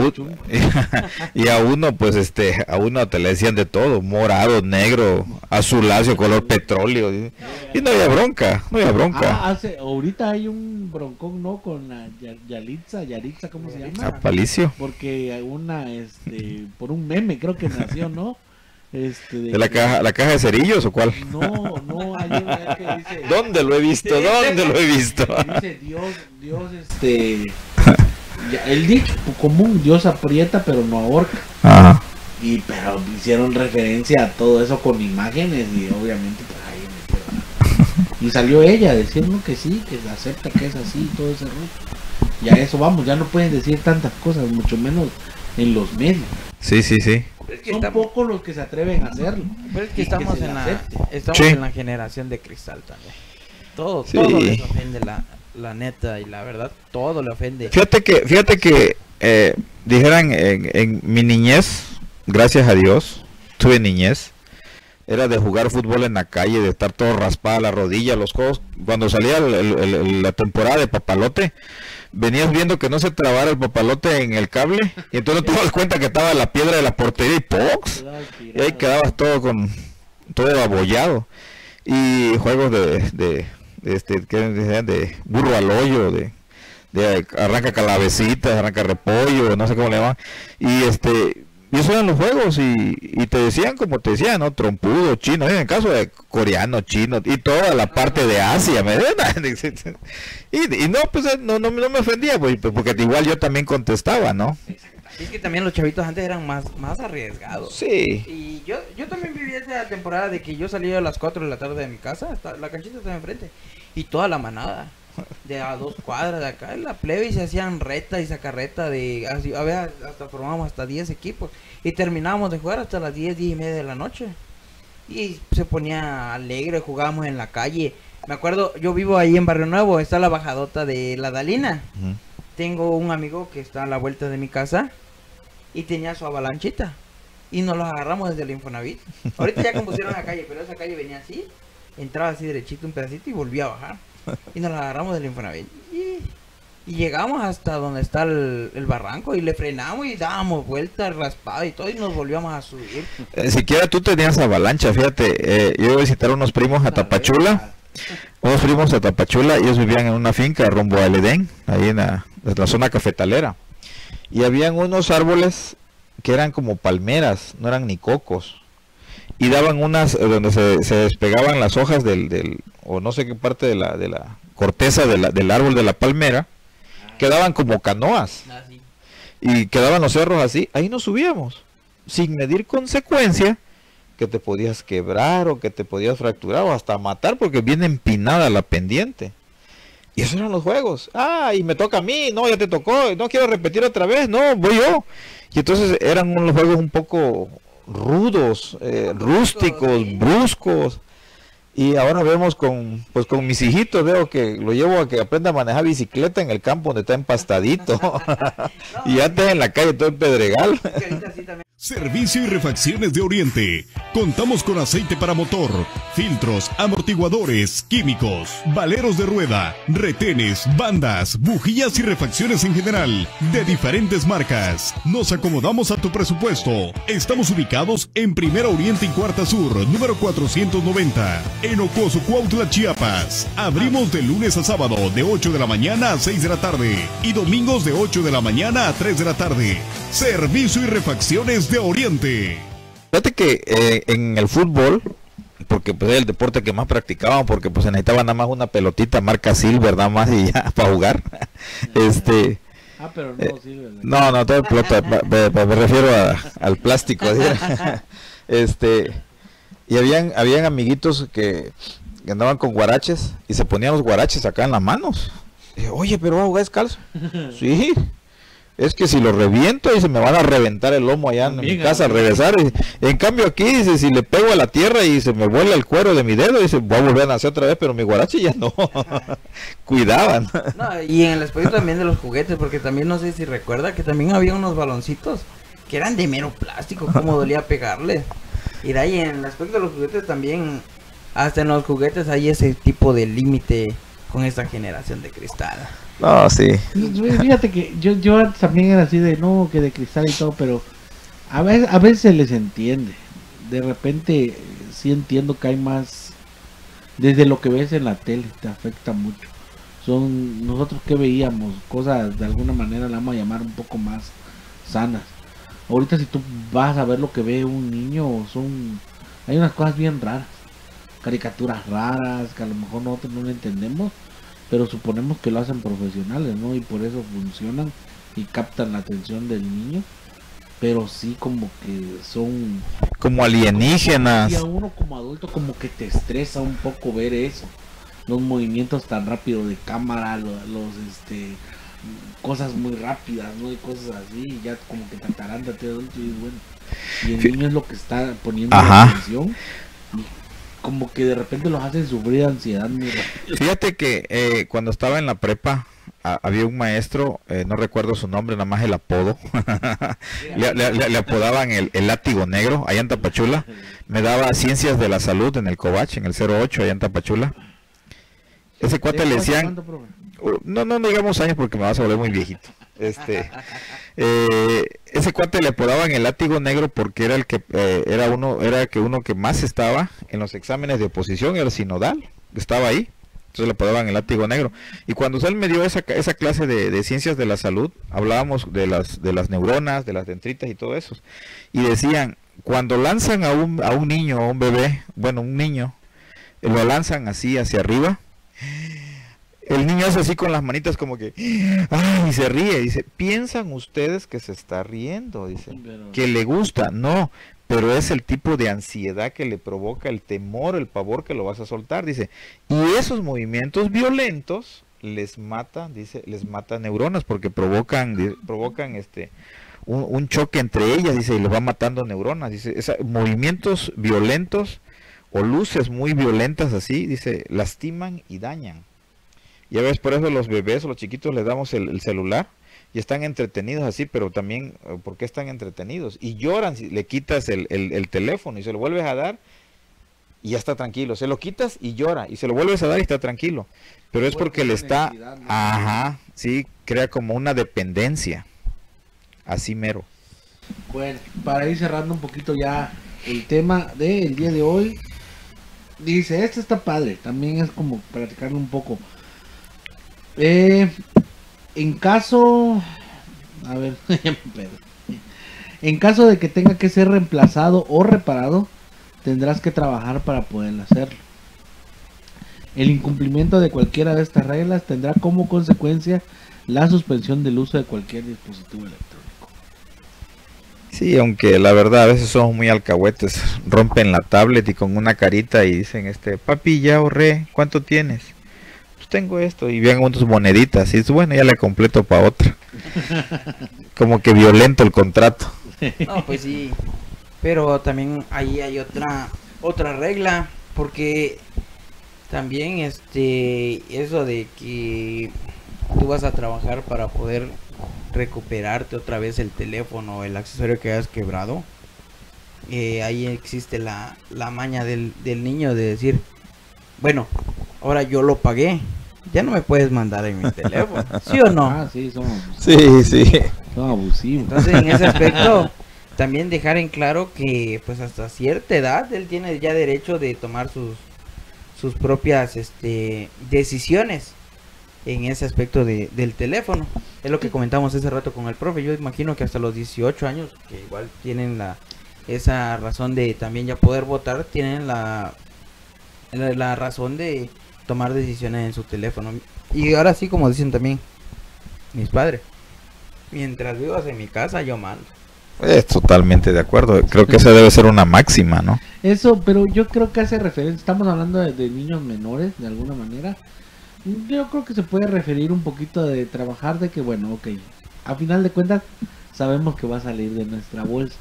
a uno, pues a uno te le decían de todo, morado, negro, azuláceo, color petróleo, y no había bronca. Ahorita hay un broncón, ¿no? Con la Yaritza, ¿cómo se llama? Aparicio. Porque por un meme creo que nació, ¿no? ¿De la caja de cerillos o cuál? No, ayer que dice... ¿Dónde lo he visto? Dice Dios, el dicho común, Dios aprieta pero no ahorca. Ajá. Pero hicieron referencia a todo eso con imágenes y obviamente pues ahí metieron. Y salió ella a decirnos que sí, que acepta que es así, todo ese rollo. Y a eso vamos, ya no pueden decir tantas cosas, mucho menos en los medios. Sí. Es que son pocos los que se atreven a hacerlo. Pero es que estamos en la generación de cristal también. Todo les ofende la neta y la verdad, todo le ofende. Fíjate que dijeran en mi niñez, gracias a Dios, tuve niñez, era de jugar fútbol en la calle, de estar todo raspado, la rodilla, los codos. Cuando salía la temporada de papalote, venías viendo que no se trabara el papalote en el cable, y entonces no te das cuenta que estaba la piedra de la portería y ¡pox! Y ahí quedabas todo abollado. Y juegos de burro al hoyo, de arranca calabecitas, arranca repollo, no sé cómo le llaman. Y esos eran los juegos, y te decían como te decían, ¿no? Trompudo, chino, en el caso de coreano, chino, y toda la parte de Asia, y no, pues no me ofendía, pues, porque igual yo también contestaba, ¿no? Es que también los chavitos antes eran más arriesgados. Sí. Y yo también viví esa temporada de que yo salía a las 4 de la tarde de mi casa, la canchita estaba enfrente, y toda la manada, de a 2 cuadras de acá, en la plebe, y se hacían reta y sacarreta a ver, hasta formábamos hasta 10 equipos, y terminábamos de jugar hasta las 10:30 de la noche, y se ponía alegre, jugábamos en la calle. Me acuerdo, yo vivo ahí en Barrio Nuevo, está la bajadota de la Dalina. Tengo un amigo que está a la vuelta de mi casa y tenía su avalanchita, y nos los agarramos desde el Infonavit. Ahorita ya compusieron la calle, pero esa calle venía así, entraba así derechito un pedacito y volvía a bajar, y nos los agarramos del Infonavit y llegamos hasta donde está el barranco, y le frenamos y dábamos vueltas, raspado y todo, y nos volvíamos a subir. Siquiera tú tenías avalancha, fíjate. Yo iba a visitar unos primos a Tapachula, y ellos vivían en una finca rumbo al Edén, ahí en la zona cafetalera, y habían unos árboles que eran como palmeras, no eran ni cocos, y daban unas donde se despegaban las hojas o no sé qué parte de la corteza del árbol de la palmera, quedaban como canoas, y quedaban los cerros así. Ahí nos subíamos sin medir consecuencia, que te podías quebrar o que te podías fracturar o hasta matar, porque viene empinada la pendiente. Y esos eran los juegos. Y me toca a mí, no, ya te tocó, no quiero repetir otra vez, no, voy yo. Y entonces eran unos juegos un poco rudos, rústicos, bruscos. Y ahora vemos con mis hijitos, veo que lo llevo a que aprenda a manejar bicicleta en el campo donde está empastadito. Y antes en la calle todo el pedregal. Servicio y refacciones de Oriente. Contamos con aceite para motor, filtros, amortiguadores, químicos, valeros de rueda, retenes, bandas, bujías y refacciones en general, de diferentes marcas. Nos acomodamos a tu presupuesto. Estamos ubicados en Primera Oriente y Cuarta Sur, número 490, en Ocoso, Cuautla, Chiapas. Abrimos de lunes a sábado de 8 de la mañana a 6 de la tarde y domingos de 8 de la mañana a 3 de la tarde. Servicio y refacciones de Oriente. Fíjate que en el fútbol, porque pues era el deporte que más practicaban, porque pues se necesitaba nada más una pelotita marca Silver nada más y ya para jugar. Pero no Silver. No, todo el pelota, me refiero al plástico. Y habían amiguitos que andaban con guaraches y se ponían los guaraches acá en las manos. Y dije, oye, pero ¿va a jugar descalzo? Sí. Es que si lo reviento y se me van a reventar el lomo allá en mi casa al regresar. En cambio aquí dice, si le pego a la tierra y se me vuela el cuero de mi dedo, dice, voy a volver a nacer otra vez, pero mi guarache ya no. Cuidaban. No, y en el aspecto también de los juguetes, porque también no sé si recuerda que también había unos baloncitos que eran de mero plástico, como dolía pegarle. Y de ahí en el aspecto de los juguetes también, hasta en los juguetes hay ese tipo de límite con esta generación de cristal. No, sí. Fíjate que yo antes también era así de no, que de cristal y todo, pero a veces se les entiende. De repente sí entiendo que hay más, desde lo que ves en la tele te afecta mucho. Nosotros que veíamos cosas de alguna manera la vamos a llamar un poco más sanas. Ahorita si tú vas a ver lo que ve un niño, hay unas cosas bien raras, caricaturas raras que a lo mejor nosotros no lo entendemos, pero suponemos que lo hacen profesionales, ¿no? Y por eso funcionan y captan la atención del niño, pero sí como que son como alienígenas. Y a uno como adulto como que te estresa un poco ver eso, los movimientos tan rápidos de cámara, cosas muy rápidas, ¿no? Y cosas así, y ya como que te ataranta te adulto y bueno, y el niño es lo que está poniendo la atención. Como que de repente los hacen sufrir ansiedad muy rápido. Fíjate que cuando estaba en la prepa había un maestro, no recuerdo su nombre, nada más el apodo. le apodaban el látigo negro allá en Tapachula. Me daba ciencias de la salud en el Covach, en el 08 allá en Tapachula. Ese cuate le decían, no digamos años porque me vas a volver muy viejito. Ese cuate le apodaban el látigo negro porque era uno que más estaba en los exámenes de oposición, era el sinodal, estaba ahí, entonces le apodaban el látigo negro. Y cuando él me dio esa clase de ciencias de la salud, hablábamos de las neuronas, de las dendritas y todo eso, y decían, cuando lanzan a un niño, a un bebé, bueno, un niño, lo lanzan así hacia arriba, el niño hace así con las manitas como que, ¡ay! Y se ríe, dice, ¿piensan ustedes que se está riendo? Dice, que le gusta, no, pero es el tipo de ansiedad que le provoca el temor, el pavor que lo vas a soltar, dice, y esos movimientos violentos les mata, dice, les mata neuronas porque provocan un choque entre ellas, dice, y les va matando neuronas, dice, movimientos violentos o luces muy violentas así, dice, lastiman y dañan. Ya ves, por eso los bebés o los chiquitos les damos el celular y están entretenidos así, pero también, ¿por qué están entretenidos? Y lloran si le quitas el teléfono y se lo vuelves a dar y ya está tranquilo. Se lo quitas y llora y se lo vuelves a dar y está tranquilo. Pero es porque le está, sí, crea como una dependencia. Así mero. Bueno, para ir cerrando un poquito ya el tema del día de hoy, dice, este está padre, también es como platicarlo un poco. En caso, a ver, en caso de que tenga que ser reemplazado o reparado, tendrás que trabajar para poder hacerlo. El incumplimiento de cualquiera de estas reglas tendrá como consecuencia la suspensión del uso de cualquier dispositivo electrónico. Sí, aunque la verdad a veces somos muy alcahuetes, rompen la tablet y con una carita y dicen, papi, ya ahorré, ¿cuánto tienes? Tengo esto y vienen unas moneditas y es bueno, ya le completo para otra. Como que violento el contrato. No, pues sí, pero también ahí hay otra regla, porque también eso de que tú vas a trabajar para poder recuperarte otra vez el teléfono o el accesorio que hayas quebrado, ahí existe la maña del niño de decir, bueno, ahora yo lo pagué, ya no me puedes mandar en mi teléfono, ¿sí o no? Ah, sí, son Sí. abusivos. Entonces, en ese aspecto, también dejar en claro que pues hasta cierta edad él tiene ya derecho de tomar sus propias decisiones en ese aspecto del teléfono. Es lo que comentamos hace rato con el profe. Yo imagino que hasta los 18 años, que igual tienen esa razón de también ya poder votar, tienen la razón de tomar decisiones en su teléfono. Y ahora sí, como dicen también mis padres, mientras vivas en mi casa, yo mando. Es totalmente de acuerdo. Creo que esa debe ser una máxima, ¿no? Eso, pero yo creo que hace referencia, estamos hablando de niños menores, de alguna manera. Yo creo que se puede referir un poquito de trabajar, de que bueno, ok, a final de cuentas sabemos que va a salir de nuestra bolsa.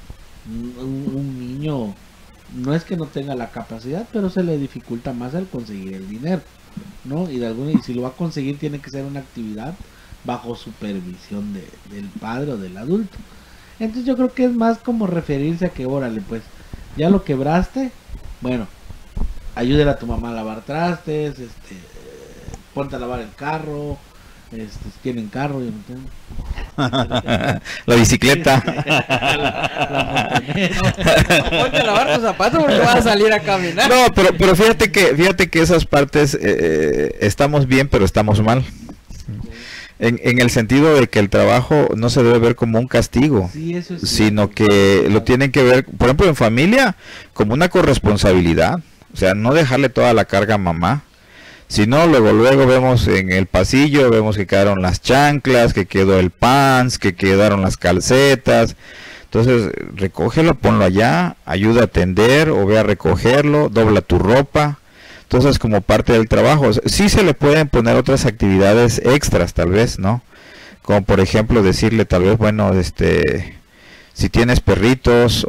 Un niño no es que no tenga la capacidad, pero se le dificulta más el conseguir el dinero, ¿no? Y si lo va a conseguir, tiene que ser una actividad bajo supervisión del padre o del adulto. Entonces yo creo que es más como referirse a que, órale, pues, ya lo quebraste, bueno, ayúdale a tu mamá a lavar trastes, ponte a lavar el carro, si tienen carro, yo no tengo. La bicicleta. La montonera. Ponte a lavar tus zapatos porque vas a salir a caminar. No, pero fíjate que esas partes estamos bien, pero estamos mal. En el sentido de que el trabajo no se debe ver como un castigo, Sí, eso es sino que lo tienen que ver, por ejemplo, en familia, como una corresponsabilidad. O sea, no dejarle toda la carga a mamá. Si no, luego vemos en el pasillo, vemos que quedaron las chanclas, que quedó el pants, que quedaron las calcetas. Entonces, recógelo, ponlo allá, ayuda a tender o ve a recogerlo, dobla tu ropa. Entonces, como parte del trabajo, sí se le pueden poner otras actividades extras, tal vez, ¿no? Como por ejemplo decirle, tal vez, bueno, si tienes perritos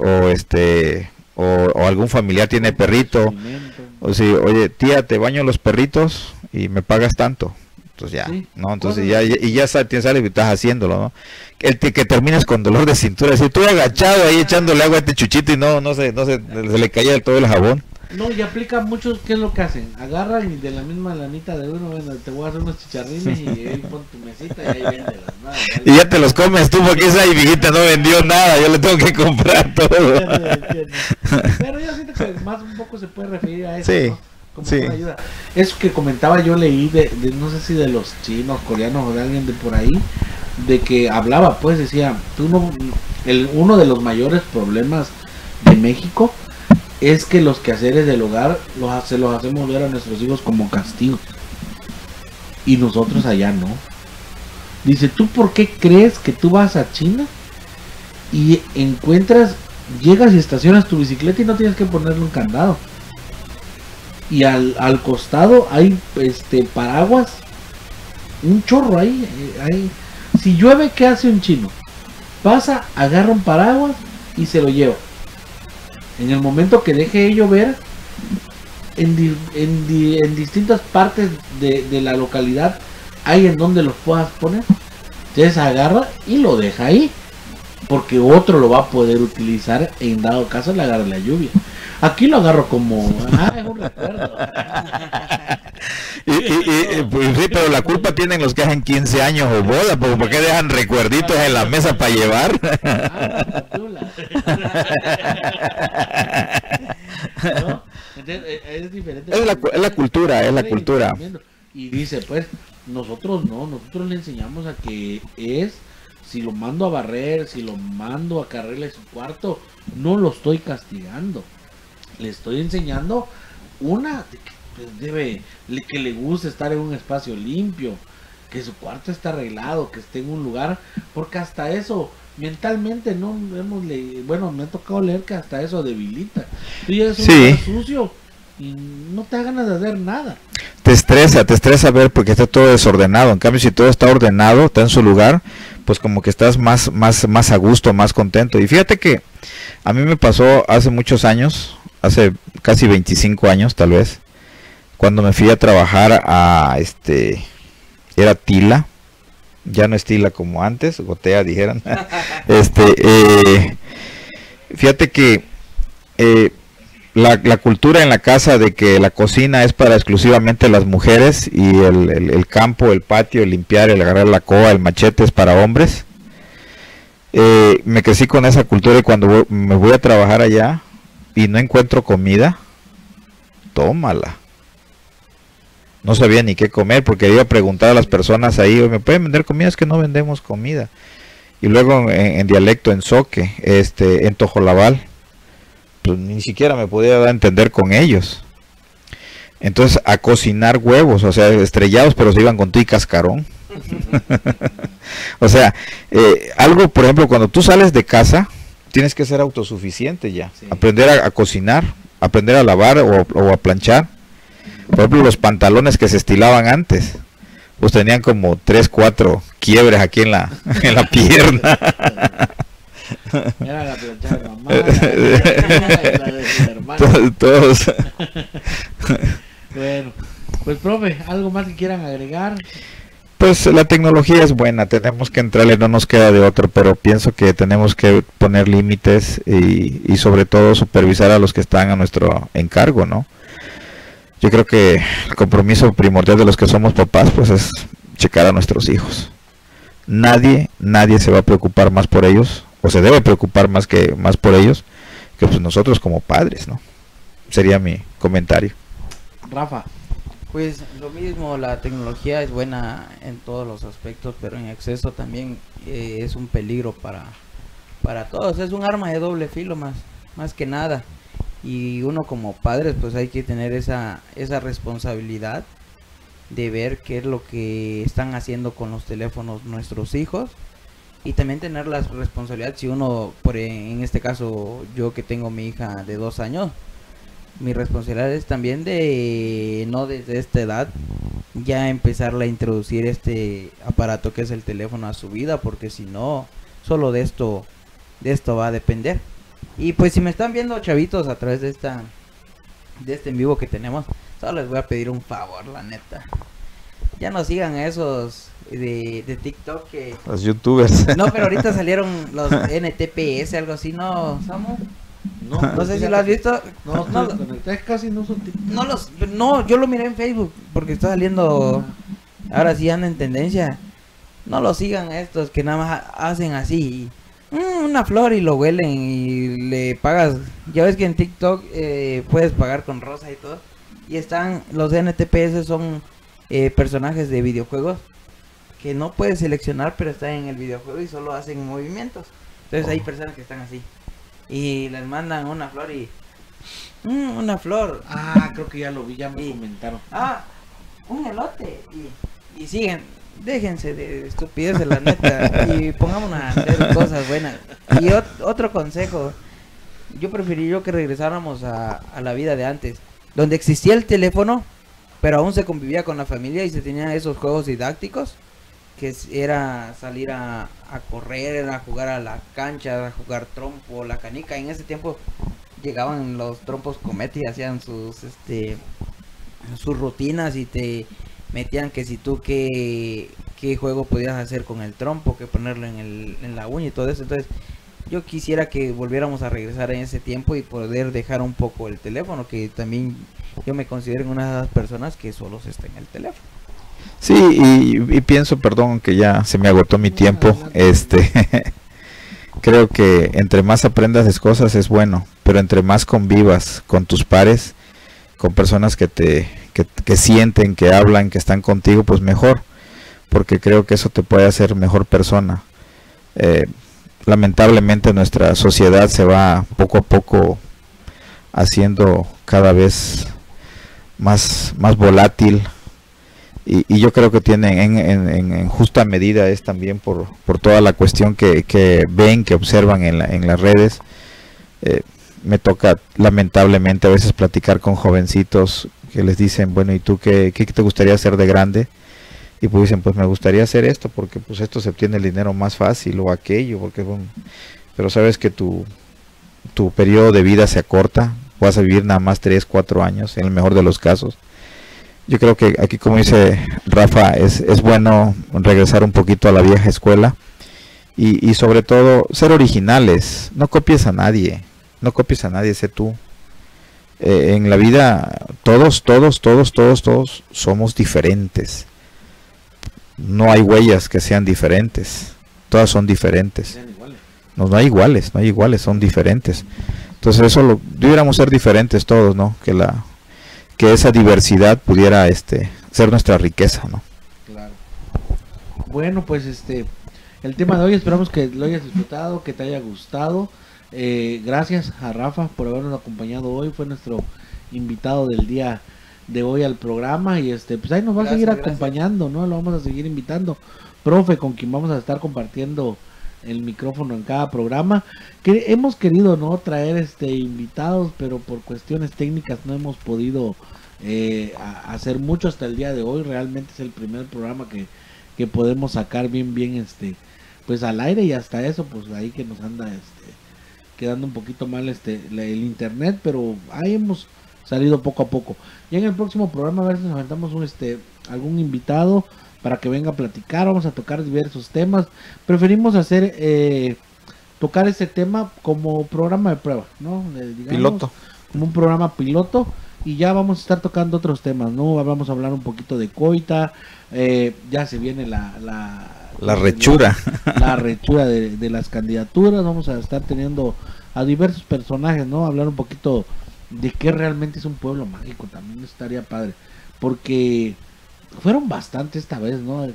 o algún familiar tiene perrito, o si, oye, tía, te baño los perritos y me pagas tanto. Entonces ya, Sí. ¿no? Entonces ya sale y estás haciéndolo, ¿no? Que termines con dolor de cintura, si estoy agachado ahí echándole agua a este chuchito y se le caía todo el jabón. No, y aplica muchos, ¿qué es lo que hacen? Agarran y de la misma lanita de uno, bueno, te voy a hacer unos chicharrines y ahí pon tu mesita y ahí véndelas, ¿no? Y ya te los comes tú porque esa viejita no vendió nada, yo le tengo que comprar todo. Pero yo siento que más un poco se puede referir a eso, Sí, ¿no? Como sí. una ayuda. Eso que comentaba yo leí de no sé si de los chinos, coreanos o de alguien de por ahí, de que hablaba, pues decía, uno de los mayores problemas de México es que los quehaceres del hogar se los hacemos ver a nuestros hijos como castigo. Y nosotros allá no. Dice, ¿tú por qué crees que tú vas a China y llegas y estacionas tu bicicleta y no tienes que ponerle un candado? Y al costado hay paraguas, un chorro ahí. Si llueve, ¿qué hace un chino? Pasa, agarra un paraguas y se lo lleva. En el momento que deje de llover, en distintas partes de la localidad hay en donde los puedas poner. Entonces agarra y lo deja ahí, porque otro lo va a poder utilizar en dado caso le agarre la lluvia. Aquí lo agarro como es un recuerdo. Pues sí, pero la culpa tienen los que hacen 15 años o boda, porque ¿por qué dejan recuerditos en la mesa para llevar? ¿No? Entonces, es diferente. Es la cultura. Y dice, pues, nosotros le enseñamos a que si lo mando a barrer, si lo mando a cargarle su cuarto, no lo estoy castigando. Le estoy enseñando que le guste estar en un espacio limpio, que su cuarto está arreglado, que esté en un lugar, porque hasta eso mentalmente me ha tocado leer que hasta eso debilita. Tú llegas a un lugar sucio y no te da ganas de hacer nada. Te estresa ver porque está todo desordenado. En cambio, si todo está ordenado, está en su lugar, pues como que estás más a gusto, más contento. Y fíjate que a mí me pasó hace muchos años, hace casi 25 años tal vez, cuando me fui a trabajar era Tila, ya no estila como antes, gotea, dijeran. Fíjate que la cultura en la casa de que la cocina es para exclusivamente las mujeres y el campo, el patio, el limpiar, el agarrar la coa, el machete es para hombres. Me crecí con esa cultura y cuando me voy a trabajar allá y no encuentro comida, tómala. No sabía ni qué comer porque iba a preguntar a las personas ahí, ¿me pueden vender comida? Es que no vendemos comida. Y luego en dialecto, en soque, en tojolabal, pues ni siquiera me podía dar a entender con ellos. Entonces a cocinar huevos, o sea, estrellados, pero se iban con tu y cascarón. O sea, algo, por ejemplo, cuando tú sales de casa, tienes que ser autosuficiente ya. Sí. Aprender a cocinar, aprender a lavar o a planchar. Por ejemplo, los pantalones que se estilaban antes, pues tenían como 3, 4 quiebres aquí en la pierna. Era la planchada de mamá, la de su hermano. Todos. Bueno, pues profe, ¿algo más que quieran agregar? Pues la tecnología es buena, tenemos que entrarle, no nos queda de otro, pero pienso que tenemos que poner límites y sobre todo supervisar a los que están a nuestro encargo, ¿no? Yo creo que el compromiso primordial de los que somos papás, pues es checar a nuestros hijos. Nadie se va a preocupar más por ellos, o se debe preocupar más por ellos, que pues nosotros como padres, ¿no? Sería mi comentario. Rafa. Pues lo mismo, la tecnología es buena en todos los aspectos, pero en exceso también es un peligro para todos. Es un arma de doble filo más que nada. Y uno como padres pues hay que tener esa responsabilidad de ver qué es lo que están haciendo con los teléfonos nuestros hijos. Y también tener la responsabilidad, si uno, en este caso yo que tengo mi hija de 2 años, mi responsabilidad es también de no desde esta edad ya empezarle a introducir este aparato que es el teléfono a su vida, porque si no, solo de esto va a depender. Y pues si me están viendo chavitos a través de este en vivo que tenemos, solo les voy a pedir un favor, la neta. Ya no sigan a esos de TikTok que... Los youtubers. No, pero ahorita salieron los NTPS, algo así, ¿no, Samu? No sé si lo has visto. No, casi no son TikTok. No, yo lo miré en Facebook porque está saliendo. Ahora sí anda en tendencia. No lo sigan a estos que nada más hacen así. Una flor y lo huelen y le pagas. Ya ves que en TikTok puedes pagar con rosa y todo. Y están los NTPS, son personajes de videojuegos que no puedes seleccionar, pero están en el videojuego y solo hacen movimientos. Entonces hay personas que están así y les mandan una flor y una flor. Ah, creo que ya lo vi, ya me comentaron. Un elote y siguen. Déjense de estupideces, la neta, y pongámonos a hacer cosas buenas. Y otro consejo, yo preferiría que regresáramos a la vida de antes, donde existía el teléfono, pero aún se convivía con la familia y se tenían esos juegos didácticos, que era salir a correr, a jugar a la cancha, a jugar trompo, la canica. En ese tiempo llegaban los trompos Comet y hacían sus rutinas y te metían que si tú qué juego podías hacer con el trompo, que ponerlo en la uña y todo eso. Entonces yo quisiera que volviéramos a regresar en ese tiempo y poder dejar un poco el teléfono, que también yo me considero una de las personas que solo se está en el teléfono. Sí, y pienso, perdón, que ya se me agotó mi tiempo, creo que entre más aprendas de cosas es bueno, pero entre más convivas con tus pares, con personas que sienten, que hablan, que están contigo, pues mejor, porque creo que eso te puede hacer mejor persona. Lamentablemente nuestra sociedad se va poco a poco haciendo cada vez más volátil, y yo creo que tienen en justa medida es también por toda la cuestión que ven, que observan en las redes. Me toca lamentablemente a veces platicar con jovencitos que les dicen, bueno, ¿y tú qué te gustaría hacer de grande? Y pues dicen, pues me gustaría hacer esto, porque pues esto se obtiene el dinero más fácil, o aquello, porque bueno, pero sabes que tu periodo de vida se acorta, vas a vivir nada más 3, 4 años, en el mejor de los casos. Yo creo que aquí, como dice Rafa, es bueno regresar un poquito a la vieja escuela y sobre todo ser originales. No copies a nadie, sé tú. En la vida todos somos diferentes. No hay huellas que sean diferentes, todas son diferentes. No hay iguales, son diferentes. Entonces eso debiéramos ser diferentes todos, ¿no? Que esa diversidad pudiera ser nuestra riqueza, ¿no? Claro. Bueno, pues el tema de hoy esperamos que lo hayas disfrutado, que te haya gustado. Gracias a Rafa por habernos acompañado hoy, fue nuestro invitado del día de hoy al programa y pues ahí nos va a seguir acompañando, ¿no? Lo vamos a seguir invitando, profe, con quien vamos a estar compartiendo el micrófono en cada programa, que hemos querido no traer invitados, pero por cuestiones técnicas no hemos podido hacer mucho hasta el día de hoy. Realmente es el primer programa que podemos sacar bien pues al aire, y hasta eso pues ahí que nos anda quedando un poquito mal el internet, pero ahí hemos salido poco a poco. Y en el próximo programa a ver si nos aventamos algún invitado para que venga a platicar. Vamos a tocar diversos temas. Preferimos tocar ese tema como programa de prueba, ¿no? Digamos, piloto. Como un programa piloto, y ya vamos a estar tocando otros temas, ¿no? Vamos a hablar un poquito de Coita, ya se viene la rechura. La rechura de las candidaturas. Vamos a estar teniendo a diversos personajes, ¿no? Hablar un poquito de qué realmente es un pueblo mágico. También estaría padre, porque fueron bastante esta vez, ¿no?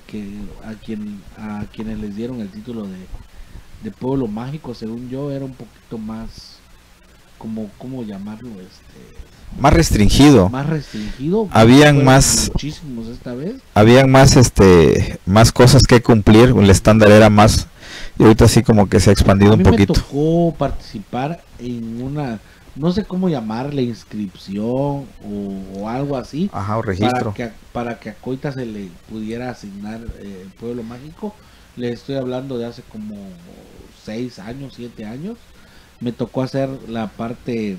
A quienes les dieron el título de pueblo mágico, según yo, era un poquito más, ¿cómo llamarlo? Más restringido. Habían más, muchísimos esta vez. Habían más cosas que cumplir, el estándar era más, y ahorita sí como que se ha expandido un poquito. Me tocó participar en una, no sé cómo llamarle, inscripción o algo así. Ajá, o registro. Para que a Coita se le pudiera asignar el pueblo mágico. Le estoy hablando de hace como 6 años, 7 años. Me tocó hacer la parte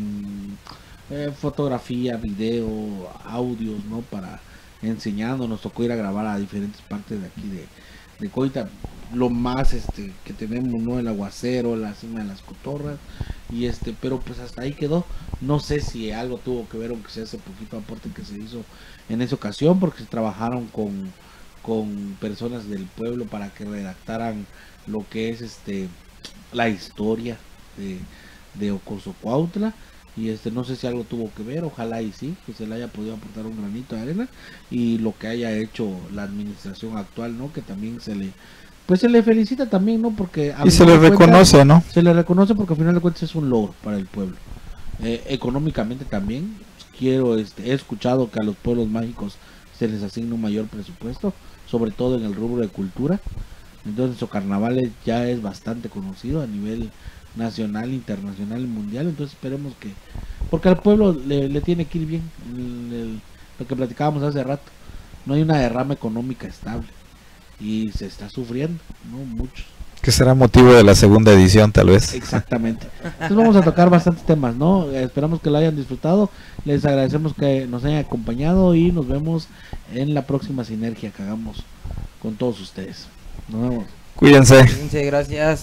fotografía, video, audios, ¿no? Para enseñando, nos tocó ir a grabar a diferentes partes de aquí de Coita. Lo más que tenemos, ¿no? El aguacero, la cima de las cotorras, y pero pues hasta ahí quedó. No sé si algo tuvo que ver, aunque sea ese poquito aporte que se hizo en esa ocasión, porque se trabajaron con personas del pueblo para que redactaran lo que es la historia de Ocosocuautla, y no sé si algo tuvo que ver, ojalá y sí, que se le haya podido aportar un granito de arena, y lo que haya hecho la administración actual, ¿no? Que también se le felicita también, ¿no? Porque y se le reconoce, ¿no? Se le reconoce porque al final de cuentas es un logro para el pueblo. Económicamente también, he escuchado que a los pueblos mágicos se les asigna un mayor presupuesto, sobre todo en el rubro de cultura. Entonces Socarnavales ya es bastante conocido a nivel nacional, internacional y mundial. Entonces esperemos que, porque al pueblo le tiene que ir bien. Lo que platicábamos hace rato, no hay una derrama económica estable y se está sufriendo, ¿no? Muchos. Que será motivo de la segunda edición, tal vez. Exactamente. Entonces vamos a tocar bastantes temas, ¿no? Esperamos que lo hayan disfrutado. Les agradecemos que nos hayan acompañado y nos vemos en la próxima sinergia que hagamos con todos ustedes. Nos vemos. Cuídense. Gracias.